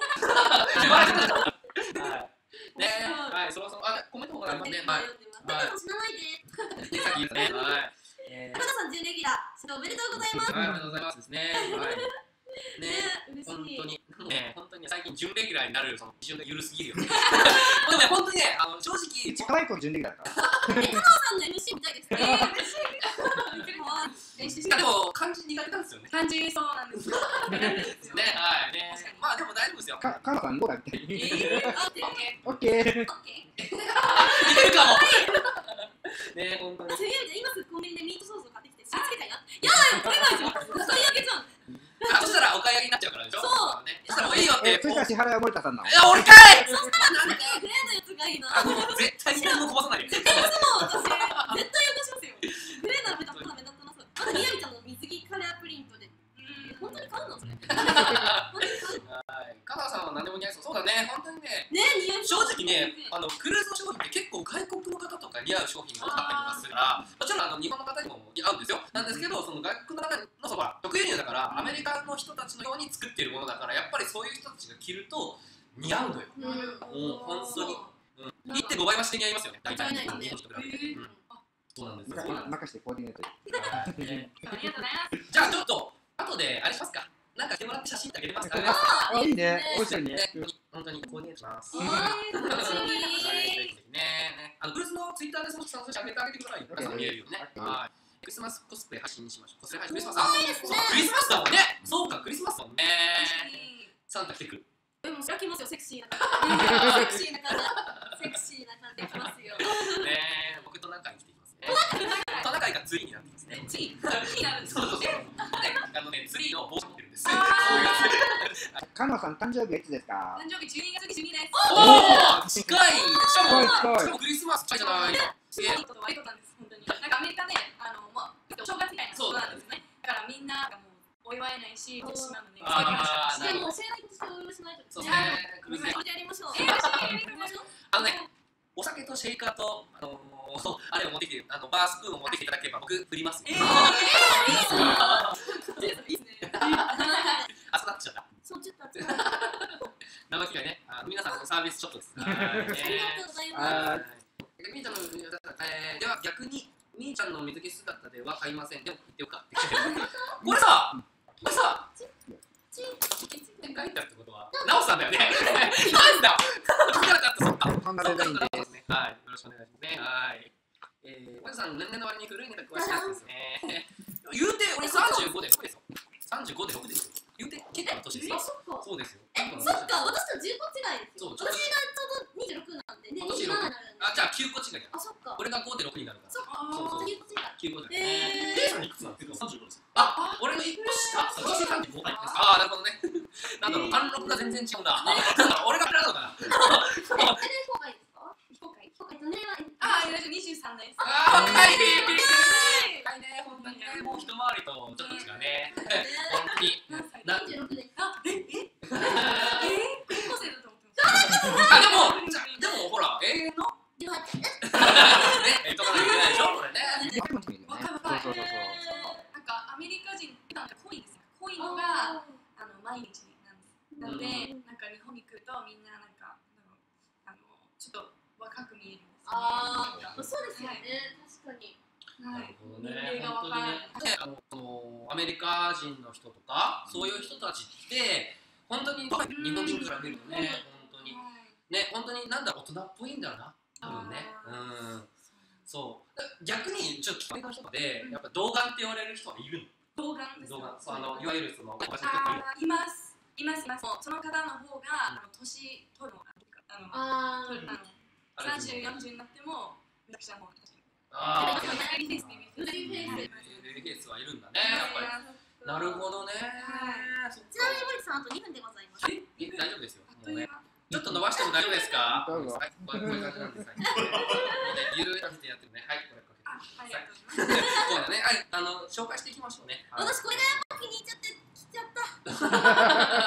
いね。 ね、はい、そろそろ、あ、コメントもありますね。はい。 はい。死なないで。 さっき言ったね。はい。 高田さん、準レギュラー、それおめでとうございます。 はい、おめでとうございますですね。はい。 嬉しい。 本当にね、本当に最近準レギュラーになるその基準が緩すぎるよね。でもね、本当にね、あの正直可愛い子準レギュラーだった。 え、加藤さんの エムシー みたいですね。えー、嬉しい。練習して。 でも漢字苦手なんですよね。 漢字そうなんですよ。 ね、はいね。まあでも大丈夫ですよ。 か、加藤さんどうだっけ？ えー、 オッケー。 オッケー。 似てるかも。ね、本当に。 そういう意味で今すぐコンビニでミートソースを買ってきて、つけたいな。やばい、これないじゃん。最悪じゃん。 あ、そしたらお買い上げになっちゃうからでしょ。 そうね。そしたらもういいよって。 え、そしたら支払いは森田さんなの？ いや、俺かい。 そしたらなんかグレーのやつがいいな。 絶対に何もこぼさないで。 絶対私、絶対汚しますよ。グレーの目立った目立ってます。あと、みやびちゃんの水着カラープリントで。本当に買うのそれ。 はい。香川さんは何でも似合いそう。そうだね、本当にね。 ね、似合い正直ね、あのクルーズの商品って結構外国の方とか似合う商品が多かったりとかするから、もちろんあの日本の方にも似合うんですよ。なんですけど、その外国の方のそば直輸入だから、アメリカの人たちのように作っているものだから、やっぱりそういう人たちが着ると似合うのよ。 うん、 もう本当に。うん、いってんごばいはして似合いますよね。大体日本人と比べて。そうなんですよ。 任してコーディネート。 ありがとうございます。 じゃあちょっと後であれしますか。なんかしてもらって写真あげれますか。 あ、いいね。面白いね。 本当にコーディネートします。 おー、楽しみ。 ね、あのクルーズのツイッターでその写真あげてあげてください。皆さん見えるよね。はい。クリスマスコスプレ発信にしましょう。コスプレ配信クリスマス。 あ、いいですね。 クリスマスだもんね。そうか、クリスマスだもんね。サンタ来てくる。 でもそれは来ますよ、セクシーな感じ。セクシーな感じ。セクシーな感じで来ますよ。 ね、僕トナカイに来てきますね。トナカイがツリーになってますね。 ツリーツリーなんです。 そうそうそう。あのね、ツリーの帽子持ってるんです。 加納さん誕生日はいつですか？ 誕生日じゅうにがつにじゅうにです。 おお、近い。しかも近い近い。 しかもクリスマス近いじゃない。 すげえ。こと割となんです。本当に。なんかアメリカであのまあお正月みたいなことなんですね。だからみんながもうお祝えないし、落ちてしまうので。 ああ、 でも教えないことしてお祝いしないと。 そうね。 クリスマスやりましょう。 あのね、お酒とシェイカーとあのあれを持ってきて、あのバースプーンを持ってきていただければ僕振ります。ええ。いいですね。熱くなっちゃった。 そうちょっと熱くなった。生機会ね。あ皆さんのサービスちょっとです。 ありがとうございます。 みーちゃんのえでは逆にみーちゃんの水着姿では買いません。でも言ってよか。これさ、これさ。書いてあるってことは、なおさんだよね。なんだ。 そんなデザインです。 はい、よろしくお願いしますね。はい。えー、おじさん、年齢の割に古いネタ詳しいですね。言うて、俺さんじゅうごでろくですよ。さんじゅうごでろくですよ。言うて、結構な年ですよ。 あ、そっか。 そうですよ。 え、そっか、私とじゅうこ違いですよ。 そう、 私がちょうどにじゅうろくなんで、ね、にじゅうななになるんで。 あ、じゃあきゅうこ違いだ。 あ、そっか。 俺がごでろくになるから。 そっか。 そうそう。 きゅうこ違い。 きゅうこだよね。 ケイさんいくつなんですか？さんじゅうごです。あ、俺のいっこ下。私さんじゅうごです。あー、なるほどね。なんだろう、貫禄が全然違うんだ。俺がプラなのかな。 え、非公開ですか？ 非公開。 非公開。年齢はああ、にじゅうさんです。 あー、若い。 若いね、本当にね。 もう一回りとちょっと違うね。本当に。 にじゅうろくです。 あ、え、え、え、高校生だと思ってまあ、でも、でもほら、永遠のじゅうはち。 ね、えっとかなきゃいけないでしょ、これね。 若い。 そうそうそう。 なんかアメリカ人なんか濃いんですよ。濃いのがあの毎日なんです。なので、なんか日本に来るとみんななんかあのちょっと若く見えるんです。 ああ、そうですよね。確かに。 なるほどね。本当にね。あのそのアメリカ人の人とかそういう人たちって本当に日本人から見るとね、本当にね、本当になんだ大人っぽいんだな。多分ね。うん。そう。逆にちょっと聞かれた人でやっぱ童顔って言われる人はいるの。 童顔です。 童顔。そうあのいわゆるそのあいます。いますいます。その方の方があの年取るのあのああの三十四十になってもめちゃくちゃもう。 ああ。 ベビーフェイスベビーフェイス。 ベビーフェイスはいるんだね。やっぱり。なるほどね。 ちなみに森さんあとにふんでございます。 え、大丈夫ですよ。もうね。ちょっと伸ばしても大丈夫ですか？ どうぞ。 はい、こういう感じなんです。はい。ゆるい感じでやってるね。はい、これかけて。 ありがとうございます。 そうだね。はい、あの紹介していきましょうね。 私これがやっぱ気に入っちゃってきちゃった。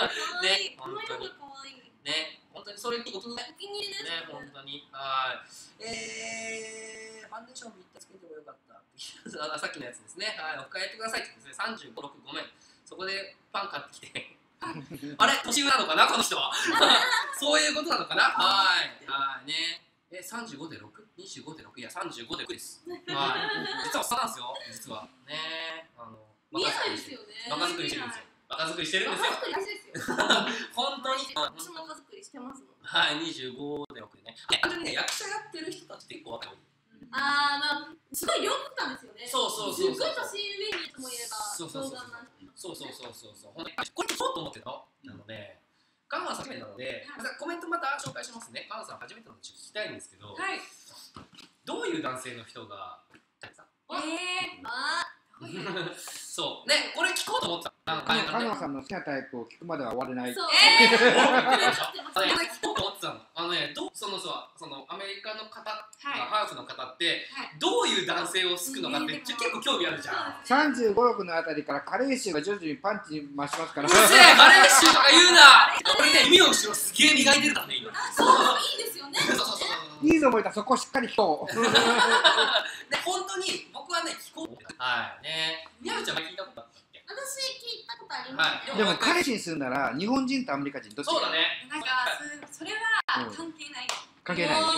ね、 この色が可愛い。 ね、本当にそれにお気に入り。 お気に入りです。 ね、本当に。はい。えー、ファンデーションみっつけてもよかった。あ、さっきのやつですね。はい、オフ会やってくださいってですね。三十五六ごめん。そこでパン買ってきて。あれ年上なのかなこの人は。そういうことなのかな。はいはいね。え三十五で六、二十五で六いや三十五で六です。はい。実はおっさんなんですよ。実はねあの見えないですよね。 若作りしてるんですよ。 若作りしてるんですよ。 若作りですよ。 本当に。 私も若作りしてますもん。 はい、にじゅうごでろくでね。本当にね、役者やってる人たちって結構若い。 あー、まあ、すごいよくたんですよね。 そうそうそうそう。 すごい年上にとも言えば、 そうそうそう。そうそうそうそうそう。これ聞こうと思ってたの。なので、香川さん初めてなので、コメントまた紹介しますね。香川さん初めてなので聞きたいんですけど、 はい。 どういう男性の人がえー、 あそうね、これ聞こうと思ってた。 香川さんの好きなタイプを聞くまでは終われない。 そう。 えー、 あれ聞こうと思ってたの。あのね、どうそのさ、そのアメリカの方、ハーフの方ってどういう男性を好くのかって結構興味あるじゃん。 さんじゅうご、ろくのあたりから加齢臭が徐々にパンチに増しますから。 うるせえ、加齢臭とか言うな。俺ね、耳の後ろすげえ磨いてるからね、今。 そう、いいですよね。 そうそうそう。 いいぞ思いたそこしっかり聞こう。 で、本当に僕はね、聞こうって。はいね。みやちゃんは聞いたことあったっけ？ 私聞いたことあります。 でも彼氏にするなら日本人とアメリカ人どっち？ そうだね。 なんかそれは関係ない。 関係ない。 中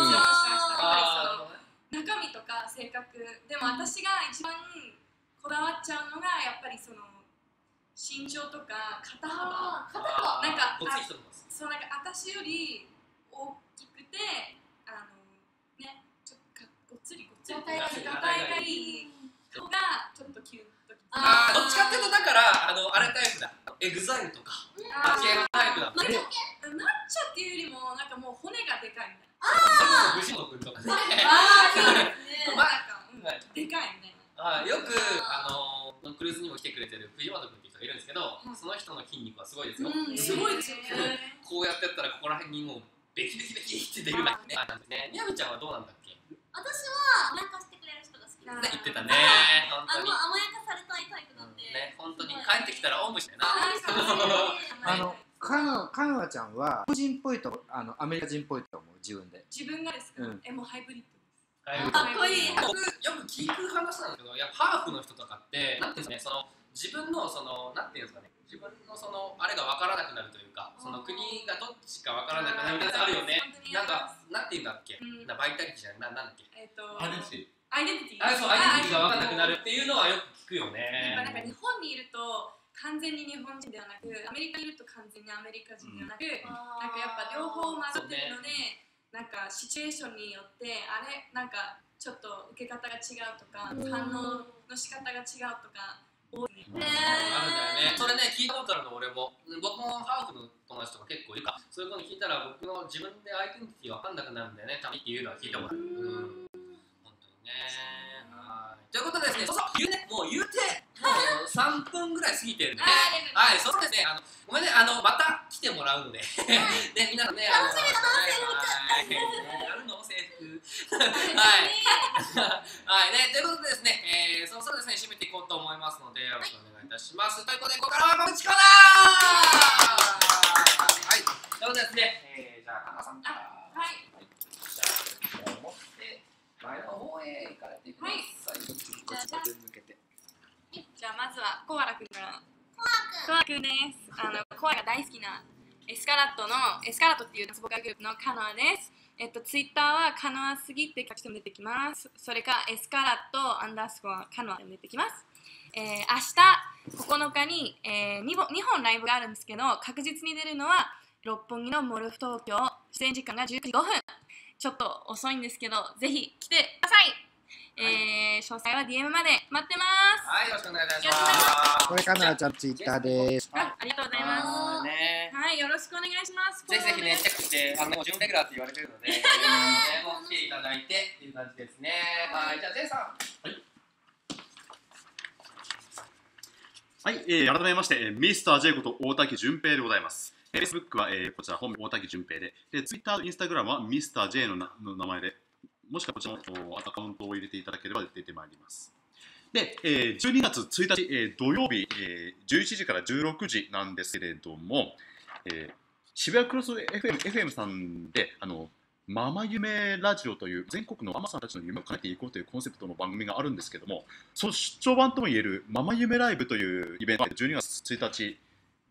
身とか性格でも私が一番こだわっちゃうのがやっぱりその身長とか肩幅。 肩幅。 なんかそうなんか私より大きくてあのねちょっとごっつりごっつりががいい人がちょっとキュンときて。 ああ、どっちかっていうとだからあのあれタイプだ。エグザイルとか。あ系のタイプだ。 マッチョっていうよりもなんかもう骨がでかいみたいな。 ああ、藤本君とかね。 ああ、いいですね。まあなんかでかいみたいな。 あよくあのクルーズにも来てくれてる藤本君っていう人がいるんですけど、その人の筋肉はすごいですよ。 すごいですよね。 こうやってやったらここら辺にもうベキベキベキって出るぐらいね。みやみちゃんはどうなんだっけ？ 私は甘やかしてくれる人が好きなんで。 言ってたね。本当に。 あの甘やかされたいタイプなんで。 ね、本当に帰ってきたらおんぶしてな。 あのかのかのあちゃんは日本人っぽいとあのアメリカ人っぽいと思う自分で。 自分がですか？えもうハイブリッド。 かっこいい。 僕よく聞く話なんだけど、やっぱハーフの人とかってなんていうんですかね、その自分のそのなんていうんですかね、自分のそのあれが分からなくなるというか、その国がどっちか分からなくなるみたいなやつあるよね。なんかなんていうんだっけ、なバイタリティじゃない、なんだっけ。 えっとアイデンティティ。 アイデンティティ。 あ、そうアイデンティティが分からなくなるっていうのはよく聞くよね。 やっぱなんか日本にいると完全に日本人ではなく、アメリカにいると完全にアメリカ人ではなく、なんかやっぱ両方混ざってるので、なんかシチュエーションによってあれなんかちょっと受け方が違うとか、反応の仕方が違うとか多いね。 あるんだよね。それね聞いたことあるの俺も。僕もハーフの友達とか結構いるから、そういう子に聞いたら僕の自分でアイデンティティ分かんなくなるんだよね。旅っていうのは聞いたことある。うん。本当にね。はい。ということでですね、そうそう言うね、もう言うてもうさんぷんぐらい過ぎてるんでね。はい、そうですね。あのごめんね、あのまた来てもらうので、ねみんなのね。楽しみだな制服。やるの制服。はい。はいね、ということでですね、えー、そろそろですね締めていこうと思いますのでよろしくお願いいたします。ということでここからは告知コーナー。はい。ということでですね、えー、じゃあ花さんから。 はい。 じゃあ持って前の方へ行かれてください。 じゃあまずはコアラくんから。コアラくんです。あのコアラが大好きなエスカラットのエスカラットっていうダンスボーカルグループのカノアです。えっとツイッターはカノアすぎって書くと出てきます。それかエスカラットアンダースコアカノアで出てきます。えー、明日ここのかに、えー、にほんライブがあるんですけど、確実に出るのは六本木のモルフ東京、出演時間がじゅうくじごふん。ちょっと遅いんですけど、ぜひ来てください。えー、詳細は ディーエム まで待ってます。 はい、よろしくお願いいたします。 これかなあちゃんツイッターです。 あ、ありがとうございます。 ね、 はい、よろしくお願いします。 ぜひぜひね、チェックして、あの準レギュラーって言われてるので、ね、もう来ていただいてっていう感じですね。はい、じゃあ、ゼンさん。はい。 はい、えー、改めまして、ミスター J こと大滝純平でございます。Facebook は、えー、こちら本名大滝純平で、で Twitter、Instagram はミスター J の, なの名前で、もしくはこちらのアカウントを入れていただければ出てまいります。で、えー、じゅうにがつついたち、えー、土曜日、えー、じゅういちじからじゅうろくじなんですけれども、えー、渋谷クロス エフエム, エフエム さんであのママ夢ラジオという全国のママさんたちの夢を叶えていこうというコンセプトの番組があるんですけども、その出張版ともいえるママ夢ライブというイベントがじゅうにがつついたち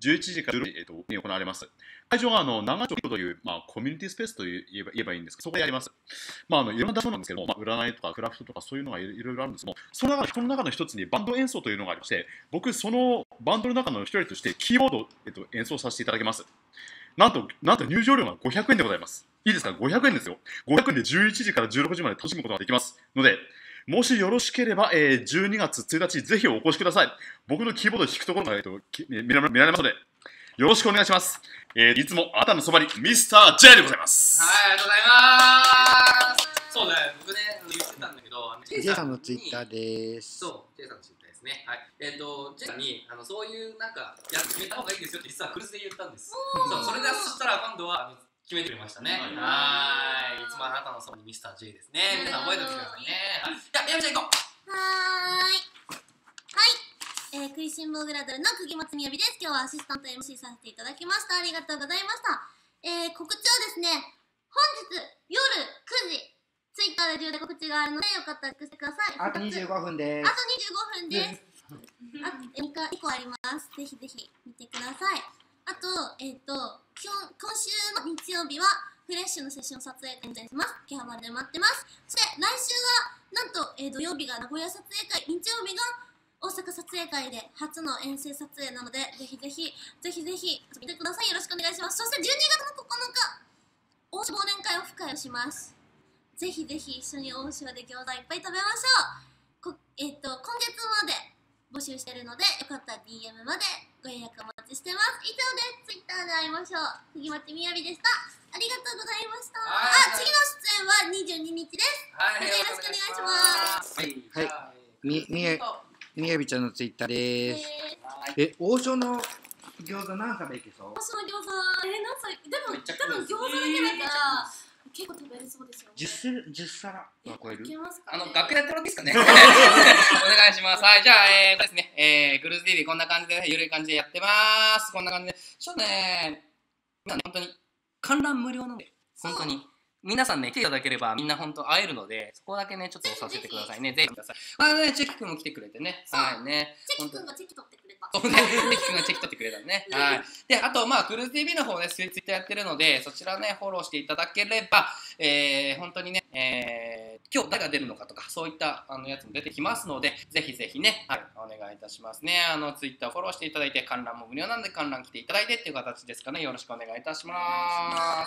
じゅういちじからじゅうろくじ、えー、とに行われます。会場はあの長町という、まあ、コミュニティスペースと言えば言えばいいんですけど、そこでやります。まあ、あのいろんな場所なんですけども、まあ、占いとかクラフトとかそういうのがいろいろあるんですけども、その中その中の一つにバンド演奏というのがありまして、僕、そのバンドの中の一人としてキーボードを、えー、と演奏させていただきます。なんと、なんと入場料がごひゃくえんでございます。いいですか、ごひゃくえんですよ。ごひゃくえんでじゅういちじからじゅうろくじまで楽しむことができますので、もしよろしければ、えー、じゅうにがつついたち、ぜひお越しください。僕のキーボードを弾くところが、えー、と見られますので、よろしくお願いします。えー、いつもあなたのそばにミスター ジェイ でございます。 はい、ありがとうございます。そうね、僕ね、言ってたんだけど、 ジェイさんのツイッターです。 そう、ジェイさんのツイッターですね。はい。えっ、ー、と、ジェイさんに、あの、そういうなんか、や決めた方がいいですよって実はクルスで言ったんです。そう、それでそしたら今度はあの決めてくれましたね。はい。いつもあなたのそばにミスター ジェイ ですね。皆さん覚えておいてくださいね。はい。じゃあ、やみちゃん行こう。 はーい。はい。えー、食いしん坊グラドルの釘松みやびです。今日はアシスタント エムシー させていただきました。ありがとうございました。えー、告知はですね、本日夜くじ、ツイッターで重大告知があるので、よかったらチェックしてください。 あとにじゅうごふんです。 あとにじゅうごふんです。あといっこあります。ぜひぜひ見てください。あと、えっ、ー、と今日、今週の日曜日はフレッシュのセッション撮影会に出演します。秋葉原で待ってます。そして来週はなんと、えー、土曜日が名古屋撮影会、日曜日が大阪撮影会で初の遠征撮影なので、ぜひぜひぜひぜひ見てください。よろしくお願いします。そしてじゅうにがつのここのか、大塩忘年会オフ会をします。ぜひぜひ一緒に大塩で餃子いっぱい食べましょう。こえっ、ー、と今月まで募集してるので、よかったら ディーエム までご予約お待ちしてます。以上です。ツイッターで会いましょう。杉町みやびでした。ありがとうございました。あ、次の出演はにじゅうににちです。はい、よろしくお願いします。 はい、 はい、み、みや、みやびちゃんのツイッターです。え、王将の餃子何食べいけそう？ 王将の餃子、え、何歳？でも、多分餃子だけだから、結構食べれそうですよね。 じゅっさらは超える？ あの、楽屋やってもらっていいですかね。お願いします。はい、じゃあ、えー、ですね、えー、クルーズ ティーブイ こんな感じで、ね、ゆるい感じでやってます。こんな感じで、ちょっとね、皆さん本当に観覧無料なので、本当に。皆さんね、来ていただければみんな本当会えるので、そこだけね、ちょっと押させてくださいね。ぜひください。あね、チェキ君も来てくれてね。はいね。 チェキ君がチェキ取ってくれた。 そうね、チェキ君がチェキ取ってくれたね。はい。で、あと、まあ、クルーズ ティーブイ の方で、ね、ツイッターやってるので、そちらね、フォローしていただければ、えー、本当にね、えー、今日誰が出るのかとか、そういったあのやつも出てきますので、ぜひぜひね、はい、お願いいたしますね。あの、ツイッターフォローしていただいて、観覧も無料なんで、観覧来ていただいてっていう形ですかね。よろしくお願いいたします。はい、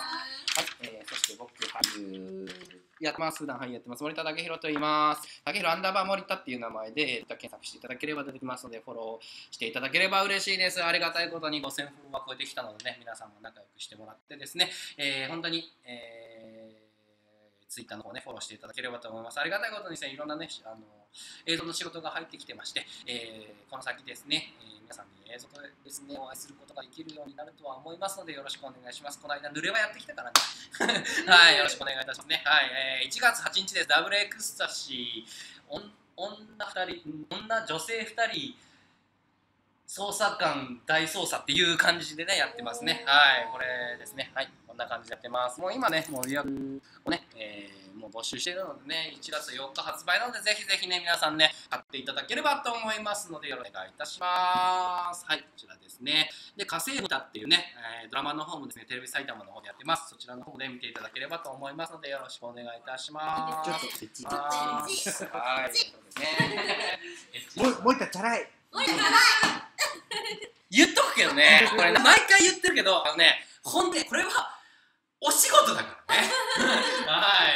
えー、そして僕、俳優やってます。普段俳優やってます。森田武宏と言います。武宏アンダーバー森田っていう名前で検索していただければ出てきますので、フォローしていただければ嬉しいです。ありがたいことにごせんフォロワー超えてきたのでね、皆さんも仲良くしてもらってですね、えー、本当に、えー、ツイッターの方ね、フォローしていただければと思います。ありがたいことにですね、いろんなね、あの映像の仕事が入ってきてまして、えー、この先ですね、えー、皆さんに映像でですね、お会いすることができるようになるとは思いますので、よろしくお願いします。この間、濡れ場やってきたからね。はい、よろしくお願いいたしますね。はい、えー、いちがつはちにちです。ダブルエクスタシー、女ふたり、女、女性ふたり、捜査官大捜査っていう感じでね、やってますね。はい、これですね。はい、こんな感じでやってます。もう今ね、もう予約をね、えー、もう募集しているのでね、いちがつよっか発売なので、ぜひぜひね、皆さんね、買っていただければと思いますので、よろしくお願いいたします。はい、こちらですね。で、家政婦だっていうね、えー、ドラマの方もですね、テレビ埼玉の方でやってます。そちらの方で見ていただければと思いますので、よろしくお願いいたします。 ちょっとエッチ。 はい、そうですね。 もう一回チャラい。 森田チャラい。 言っとくけどね、これ毎回言ってるけど、あのね、ほんでこれはお仕事だからね。はい。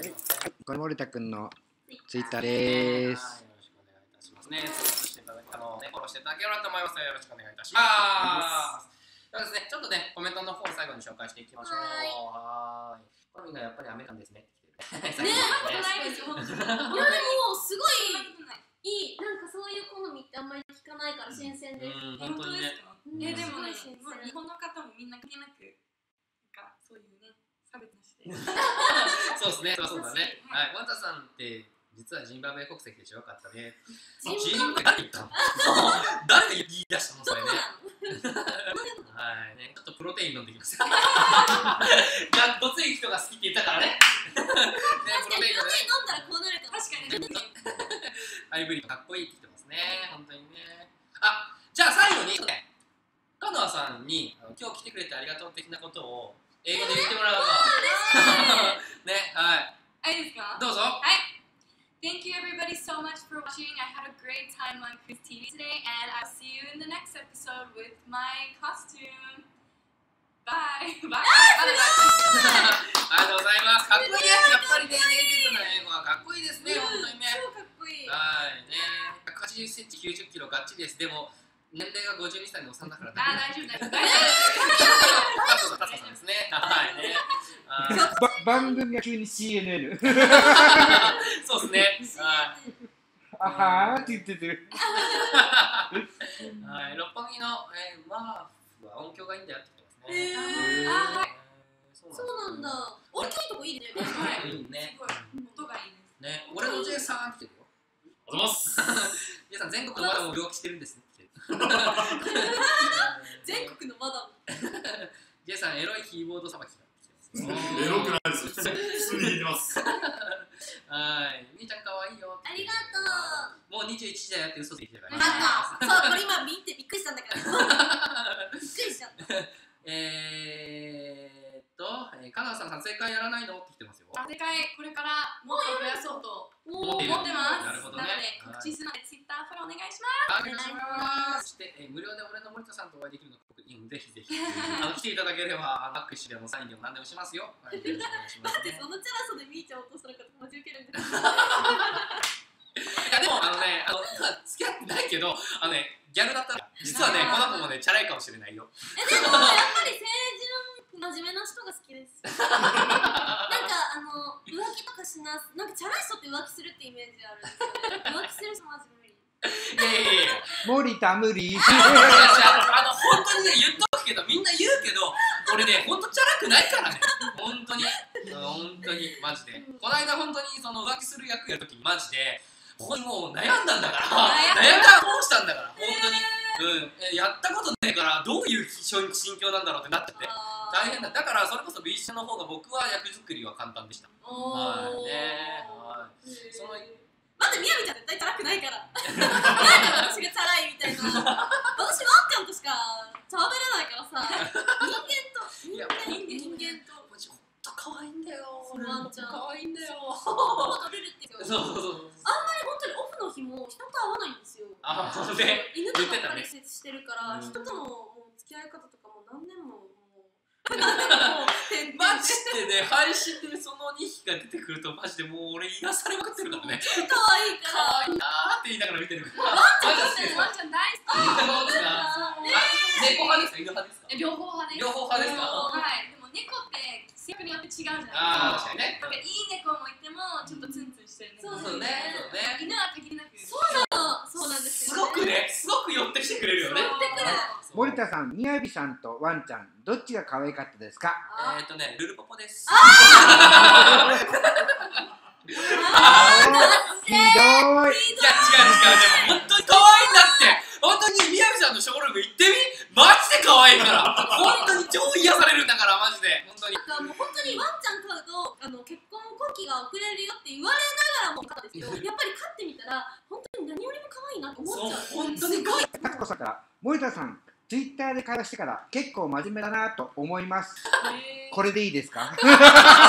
これ森田くんのツイッターです。 よろしくお願いいたしますね。ツイートしていただき、あのね、フォローしていただければと思いますので、よろしくお願いいたします。ではですね、ちょっとね、コメントの方を最後に紹介していきましょう。はーい。これみんなやっぱりアメリカンですね。 ねえ、ないですよ。いやでもすごいいい、なんかそういう好みってあんまり聞かないから新鮮です。 本当にね。 えでもね、日本の方もみんな関係なく、なんかそういうね、差別なしで。 そうですね、そうだね。はい、ワンタさんって実はジンバブエ国籍でしょ。よかったね。ジンバブエ誰言ったの？誰が言い出したのそれね。はい、ね、ちょっとプロテイン飲んできます。どつい人が好きって言ったからね。 確かにプロテイン飲んだらこうなるかも。確かに。ハイブリッドかっこいいって言ってますね。本当にね。あ、じゃあ最後に、ね、今度は川さんに今日来てくれてありがとう的なことを英語で言ってもらおうと。ね、はい。 あ、いいですか？ どうぞ。 はい。Thank you everybody so much for watching. I had a great time on Chris ティーブイ today, and I'll see you in the next episode with my costume. Bye. Bye. ありがとうございます。かっこいいね。やっぱりね、ネイティブな英語はかっこいいですね。本当にね。 超かっこいい。 はいね。ひゃくはちじゅっセンチ、きゅうじゅっキロガッチリです。でも年齢がごじゅうにさいのおっさんだから。 あ、大丈夫大丈夫。大丈夫。 タツコさんですね。はいね。 番組が急に シーエヌエヌ。 そうですね。はい。 あはーって言ってる。 はい。六本木のえーまあ音響がいいんだよって言ってますね。 へー。 あ、はい。 そうなんだ。音響いいとこいいね。 はい。いいね。 すごい音がいいです。 ね。俺の J さんって言ってるよ。 ありがとうございます。 皆さん全国のまだも病気してるんですね。 全国のマダム。 J さんエロいキーボードさばきが来てますね。 エロくないです。普通に弾いてます。 はい。みーちゃんかわいいよ。 ありがとう。 もうにじゅういちじだよって嘘ついてるから。 あった。そう、これ今見てびっくりしたんだから。びっくりしちゃった。 えーっと、えー、かなさん撮影会やらないのって来てますよ。 撮影会これからもっと増やそうと思ってます。 なるほどね。 なので告知するので Twitter フォローお願いします。 お願いします。そして、えー、無料で俺の森田さんとお会いできるのか、ぜひぜひあの来ていただければバックしてでもサインでも何でもしますよ。はい、よろしくお願いします、ね。 だってそのチャラさでみーちゃん落とされたら待ち受けるんです。 いやでもあのね、あの付き合ってないけど、あのね、ギャルだったら実はね、この子もね、チャラいかもしれないよ。 え、でもやっぱり清純真面目な人が好きです。なんかあの浮気とかしな、なんかチャラい人って浮気するってイメージあるんですよ。浮気する人マジ無理。 いやいやいや。 森田無理。 あの本当にね言っとくけど、みんな言うけど、俺ね本当チャラくないからね。本当に本当にマジで。この間本当にその浮気する役やるときにマジで。ここにもう悩んだんだから悩んだらどうしたんだから本当に、うん、やったことないからどういう心境なんだろうってなってて大変だ。だからそれこそ ビーシー の方が僕は役作りは簡単でした。はいね。はい。その待って、みやびちゃん絶対チャラくないから。なんで私がチャラいみたいな。私ワンちゃんとしか喋れないからさ。人間と人間人間とほんと可愛いんだよ。 ワンちゃん可愛いんだよ。 食べるって言う。 そうそうそう。 あんまり本当にオフの日も人と会わないんですよ。 あ、ほんで犬とばっかり接してるから、人とのもう付き合い方とかも何年ももう何年もマジでね、配信でそのにひきが出てくるとマジでもう俺癒されまくってるからね。 可愛いから。 可愛いなーって言いながら見てるから。 ワンちゃん大好き。 そうですか。猫派ですか、犬派ですか。 両方派です。 両方派ですか。 はい。でも猫って性格によって違うじゃないですか。 ああ、確かにね。 なんかいい猫もいてもちょっとツンツンしてる猫。 そうね。そうね。 犬は限りなく。 そうなの。そうなんですよ。すごくね、すごく寄ってきてくれるよね。 寄ってくる。 森田さん、みやびさんとワンちゃん、どっちが可愛かったですか？ えっとね、ルルポポです。 ああひどい。いや、違う違う、でも本当に可愛いんだって。本当にみやびさんのショールーム行ってみ、マジで可愛いから。本当に超癒されるんだからマジで。本当に。 なんかもう本当にワンちゃん飼うとあの結婚後期が遅れるよって言われながらも飼ったんですけど、やっぱり飼ってみたら本当に何よりも可愛いなと思っちゃう。 そう本当に可愛い。 タコさんから森田さん。ツイッターで会話してから結構真面目だなと思います。これでいいですか？ ウケ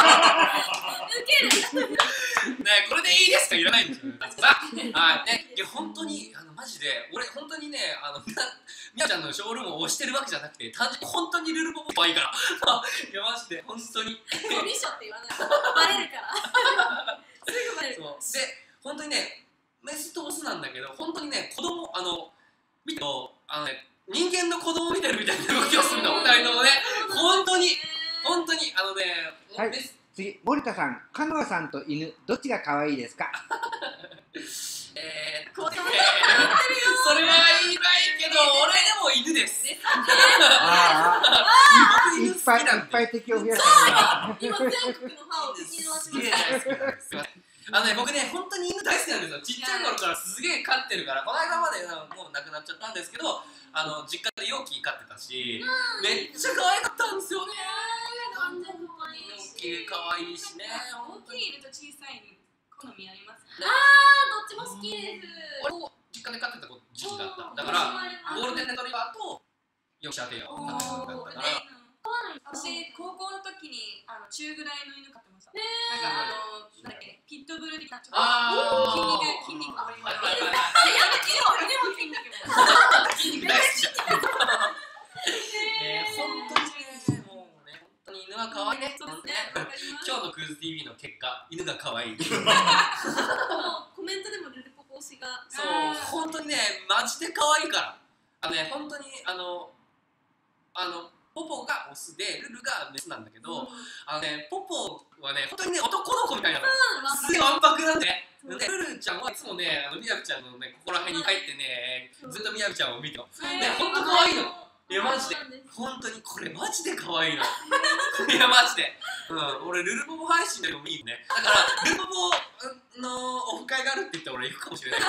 る。 ね、これでいいですかいらないんですよ。はい、ね、いや本当にあのマジで俺本当にねあのみやちゃんのショールームを押してるわけじゃなくて単純に本当にルルポポ可愛いから。いやマジで本当に。 コミッションって言わない。バレるから。すぐバレる。 そうで本当にねメスとオスなんだけど本当にね子供あの見てもあのね。人間の子供を見てるみたいな動きをするの、お二人ともね、本当に、本当に、あのね、 はい、次、森田さん、香川さんと犬、どっちが可愛いですか？ えー、これ、それは言いないけど、俺でも犬です。 ああ、いっぱいいっぱい敵を増やしたね。今全国の歯を敵に回しました。 あのね、僕ね、本当に犬大好きなんですよ。ちっちゃい頃からすげえ飼ってるから、この間までもう亡くなっちゃったんですけど、あの実家でヨッキー飼ってたし、めっちゃ可愛かったんですよね。 完全に可愛い。 ヨッキー可愛いしね。 大きい犬と小さい犬、好みありますね。 ああ、どっちも好きです。 俺も実家で飼ってた時期だった。だから、ゴールデンレトリバーとよくしゃてよだったから私高校の時にあの中ぐらいの犬飼ってました。なんかあのなんだっけピットブル的なちょっと筋肉筋肉あります。やめてよ。犬も筋肉。 筋肉大好きじゃん。ね本当にねもうね本当に犬は可愛いね。今日のクルーズ ティーブイ の結果犬が可愛い。 コメントでもルルポポ推しが。 そう本当にねマジで可愛いから。あのね本当にあのあの。ポポがオスでルルがメスなんだけど、うん、あのねポポはね本当にね男の子みたいなの、すげえわんぱくなんでね。でルルちゃんはいつもねあのみやびちゃんのねここら辺に入ってねずっとみやびちゃんを見てよ。で本当可愛いの。いやマジで本当にこれマジで可愛いの。いやマジで。うん俺ルルポポ配信でもいいね。だからルルポポのオフ会があるって言って俺行くかもしれない。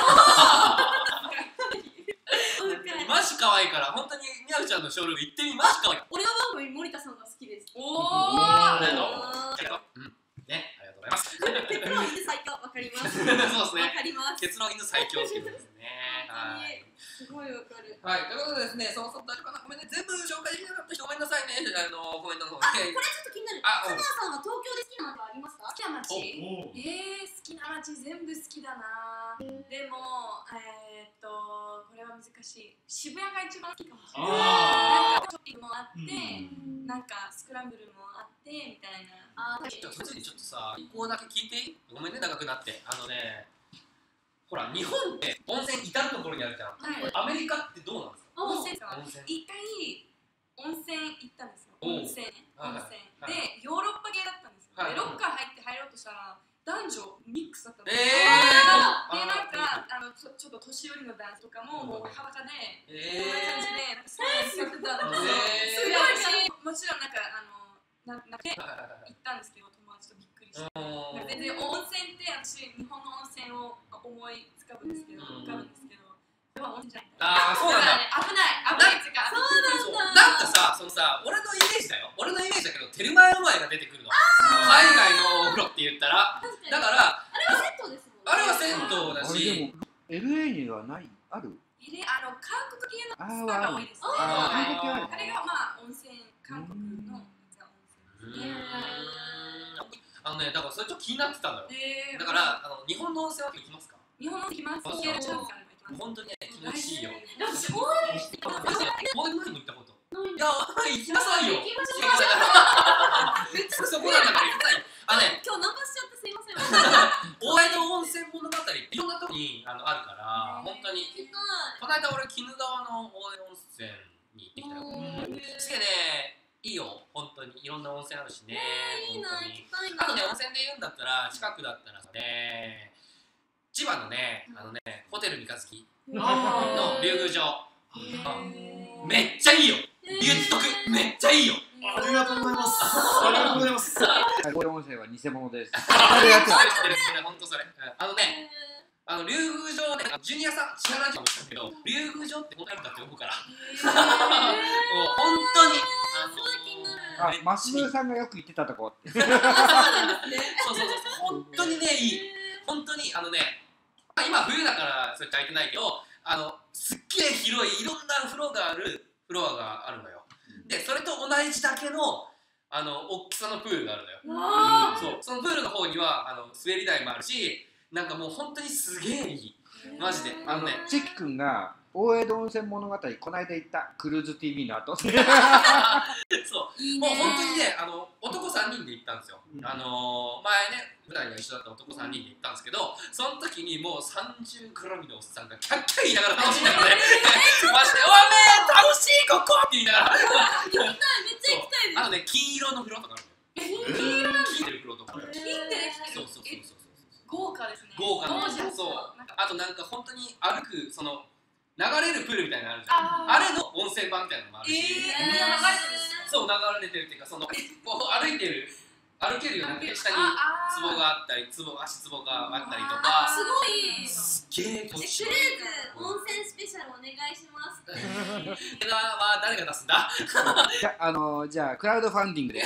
マジ可愛いから本当にみやびちゃんのショールーム行ってみマジ可愛い。 俺は番組森田さんが好きです。 おお。ありがとう。うんねありがとうございます。 結論犬最強わかります。 そうですね。 わかります。 結論犬最強っていうことですね。はい。 すごいわかる。 はいということでですねそのその誰かなごめんね全部紹介できなかった人ごめんなさいねあのコメントの方で。あこれちょっと気になる。香川さんは東京で好きな街ありますか？ 好きな街？ええ好きな街全部好きだな。でもえっとこれは難しい。渋谷が一番好きかもしれない。なんかショッピングもあって、なんかスクランブルもあってみたいな。 ああ、ちょっと普通にちょっとさ、一個だけ聞いていい？ごめんね長くなって。あのね、ほら日本って温泉至る所にあるじゃん。アメリカってどうなんですか？ 温泉か。一回温泉行ったんですよ。温泉ね。温泉でヨーロッパ系だったんですよ。でロッカー入って入ろうとしたら。男女ミックスだったんですよ。で、なんかあのちょ、ちょっと年寄りの男性とかももう裸で、こんな感じでなんかそうやってたんですよ。すごいもちろんなんかあのななんか行ったんですけど友達とびっくりして、全然温泉って私日本の温泉を思い浮かぶんですけど、浮かぶんですけど、それは温泉じゃない。ああ、そうなんだ。危ない危ないっていうか。 そうなんだ。 なんかさ、そのさ、俺のイメージだよ。俺のイメージだけど、テルマエロマエが出てくるの。海外のお風呂って言ったら。だからあれは銭湯ですもんね。 あれは銭湯だし。 でも エルエー にはないある？ あの韓国系のスパが多いですね。 ああれがまあ温泉韓国の温泉ですね。 あのねだからそれちょっと気になってたのよ。だからあの日本の温泉は行きますか？ 日本の行きます。行けるチャンスあれば行きます。 本当にね気持ちいいよ。 私応援してた。 応援前も行ったこと。いや行きなさいよ。 行きましょう。 そこなんだから行きなさいよ。あね今日ナンパしちゃってすいません。 大江戸温泉物語いろんなとこにあのあるから本当に。この間俺鬼怒川の大江戸温泉に行ってきたよ。すげえねいいよ本当にいろんな温泉あるしね。 いいな行きたいな。 あとね温泉で言うんだったら近くだったらね千葉のねあのねホテル三日月の竜宮城めっちゃいいよ。言っとくめっちゃいいよ。 ありがとうございます。ありがとうございます。 この音声は偽物です。 ありがとう。本当それ。あのね、あの竜宮城ね、ジュニアさん知らないかもしれないけど、竜宮城って本当にあるんだって思うから。もう本当に。 あ、マスブーさんがよく言ってたとこ。 そうそうそう本当にねいい。本当にあのね、今冬だからそれ空いてないけど、あのすっげえ広いいろんな風呂があるフロアがあるのよ。でそれと同じだけのあの大きさのプールがあるのよ。そうそのプールの方にはあの滑り台もあるし、なんかもう本当にすげえいい。マジであのね。 チェキ君が大江戸温泉物語この間行ったクルーズ ティーブイ の後。そう。 もう本当にねあの男さんにんで行ったんですよ。あの前ね舞台が一緒だった男さんにんで行ったんですけど、その時にもうさんじゅうくらみのおっさんがキャッキャ言いながら楽しんでるのでマジで「おめえ楽しいここ!」って言いながら行きたいめっちゃ行きたいです。 あとね金色の風呂とかあるのよ。金色の金ってる風呂とかある。 金ってできてる。 そうそうそうそう豪華ですね。 豪華な。そうあとなんか本当に歩くその流れるプールみたいなのあるじゃん。あれの温泉版みたいなのもあるし、そう流れてるっていうかそのこう歩いてる歩けるようになって下に壺があったり壺足壺があったりとかすごいすっげえとりあえず温泉スペシャルお願いします。 これは誰が出すんだ？ じゃあのじゃあクラウドファンディングで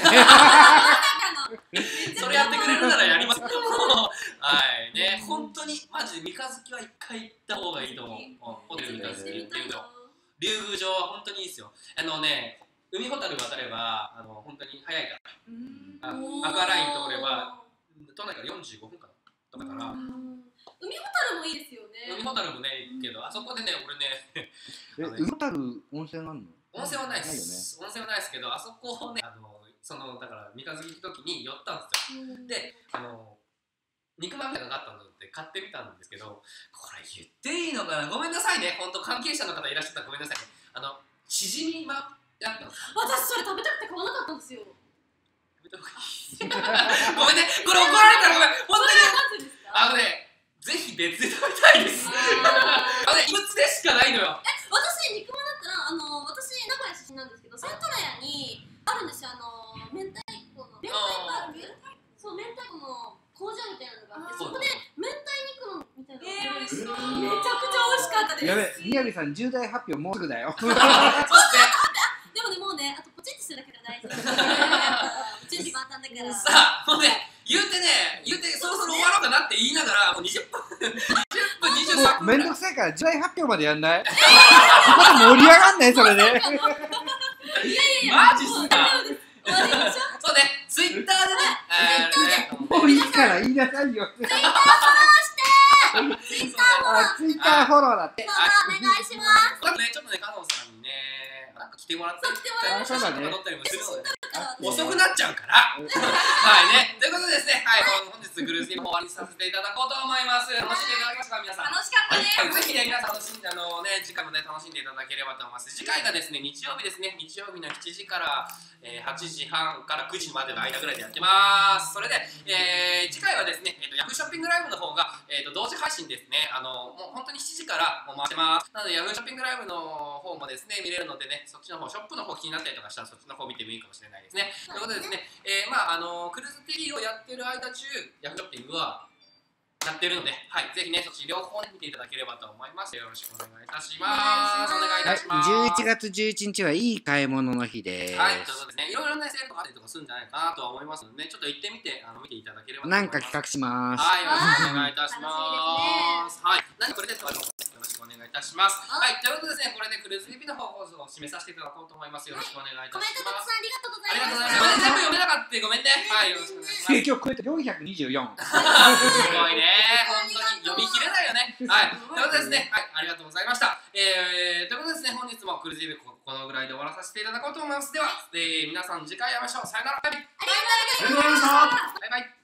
それやってくれるならやります。はいね本当にマジで三日月は一回行った方がいいと思う。ホテル三日月っていうと竜宮城は本当にいいですよ。あのね、海ほたる渡ればあの本当に早いから、あアクアライン通れば都内からよんじゅうごふんかなとかから。 海ほたるもいいですよね。 海ほたるもね行くけど、あそこでね俺ねえ海ほたる温泉あるの？ 温泉はないでないよね。 す。温泉はないですけど、あそこをね、あのそのだから三日月行く時に寄ったんですよ。で、あの肉まんみたいなのがあったので買ってみたんですけど、これ言っていいのかな、ごめんなさいね、本当関係者の方いらっしゃったらごめんなさいね。あのしじみまやったんです。 私それ食べたくて買わなかったんですよ。 ごめんね、これ怒られたらごめん、本当に。あのね、ぜひ別で食べたいです。あのね、異物でしかないのよ。 え、私肉まんだったら、あの私名古屋出身なんですけど、セントラヤにあるんですよ、あの明太子の明太パーク。そう、明太子の工場みたいなのがあって、そこで明太肉のみたいなのが、えー、めちゃくちゃ美味しかったです。 やべ、みやびさん重大発表もうすぐだよ。 そうでもね、もうね、あとポチッとするだけで大丈夫。準備万端だから。 さあ、もうね、言うてね、言うてそろそろ終わろうかなって言いながら、もうにじゅっぷん、にじゅっぷん、にじゅうさんぷん。 めんどくさいから重大発表までやんない？ここで盛り上がんないそれで。いやいやマジっすか。そうね、ツイッターでね、 もういいから言いなさいよ。 ツイッターフォローして。ツイッターフォロー。 ツイッターフォローだって。 そうだ、お願いします。 ちょっとね、ちょっとね、加藤さんにね、なんか来てもらって、 来てもらいましょう。 写真とか撮ったりもするので、遅くなっちゃうから。はいね、ということでですね、はい、本日グループの方終わりにさせていただこうと思います。楽しんでいただけましたか、皆さん。 楽しかったです。 ぜひね、皆さん楽しんで、あのね、次回もね、楽しんでいただければと思います。次回がですね、日曜日ですね、日曜日のしちじから、えー、はちじはんからくじまでの間ぐらいでやってます。それで、えー、次回はですね、えーと、ヤフーショッピングライブの方が、えーと、同時配信ですね、あの、もう本当にしちじからもう回してます。なので、ヤフーショッピングライブの方もですね、見れるのでね、そっちの方、ショップの方気になったりとかしたら、そっちの方見てもいいかもしれないですね。ということでですね、えー、まあ、あの、クルーズテリーをやってる間中、ヤフーショッピングは、やってるので、はい、ぜひね、そっち両方ね、見ていただければと思います。よろしくお願いいたします。お願いいたします。 じゅういちがつじゅういちにちはいい買い物の日です。 はい、ということでね、いろいろなセールとかあったりとかするんじゃないかなとは思いますのでね、ちょっと行ってみて、あの見ていただければと思います。 なんか企画します。 はい、よろしくお願いいたします。はい、何かプレゼントあるの？よろしくお願いいたします。はい、ということでですね、これでクルーズリピの方を締めさせていただこうと思います。よろしくお願いいたします。 コメントたくさんありがとうございありがます。 とうございます。全部読めなかったごめんね。はい、よろしくお願いします。 今日これでよんひゃくにじゅうよん。 すごいね、本当に読み切れないよね。はい、ということでですね、はい、ありがとうございました。えー、ということでですね、本日もクルーズリピここのぐらいで終わらさせていただこうと思います。では、えー、皆さん次回会いましょう。さよなら。バイバイ。 ありがとうございました。 バイバイ。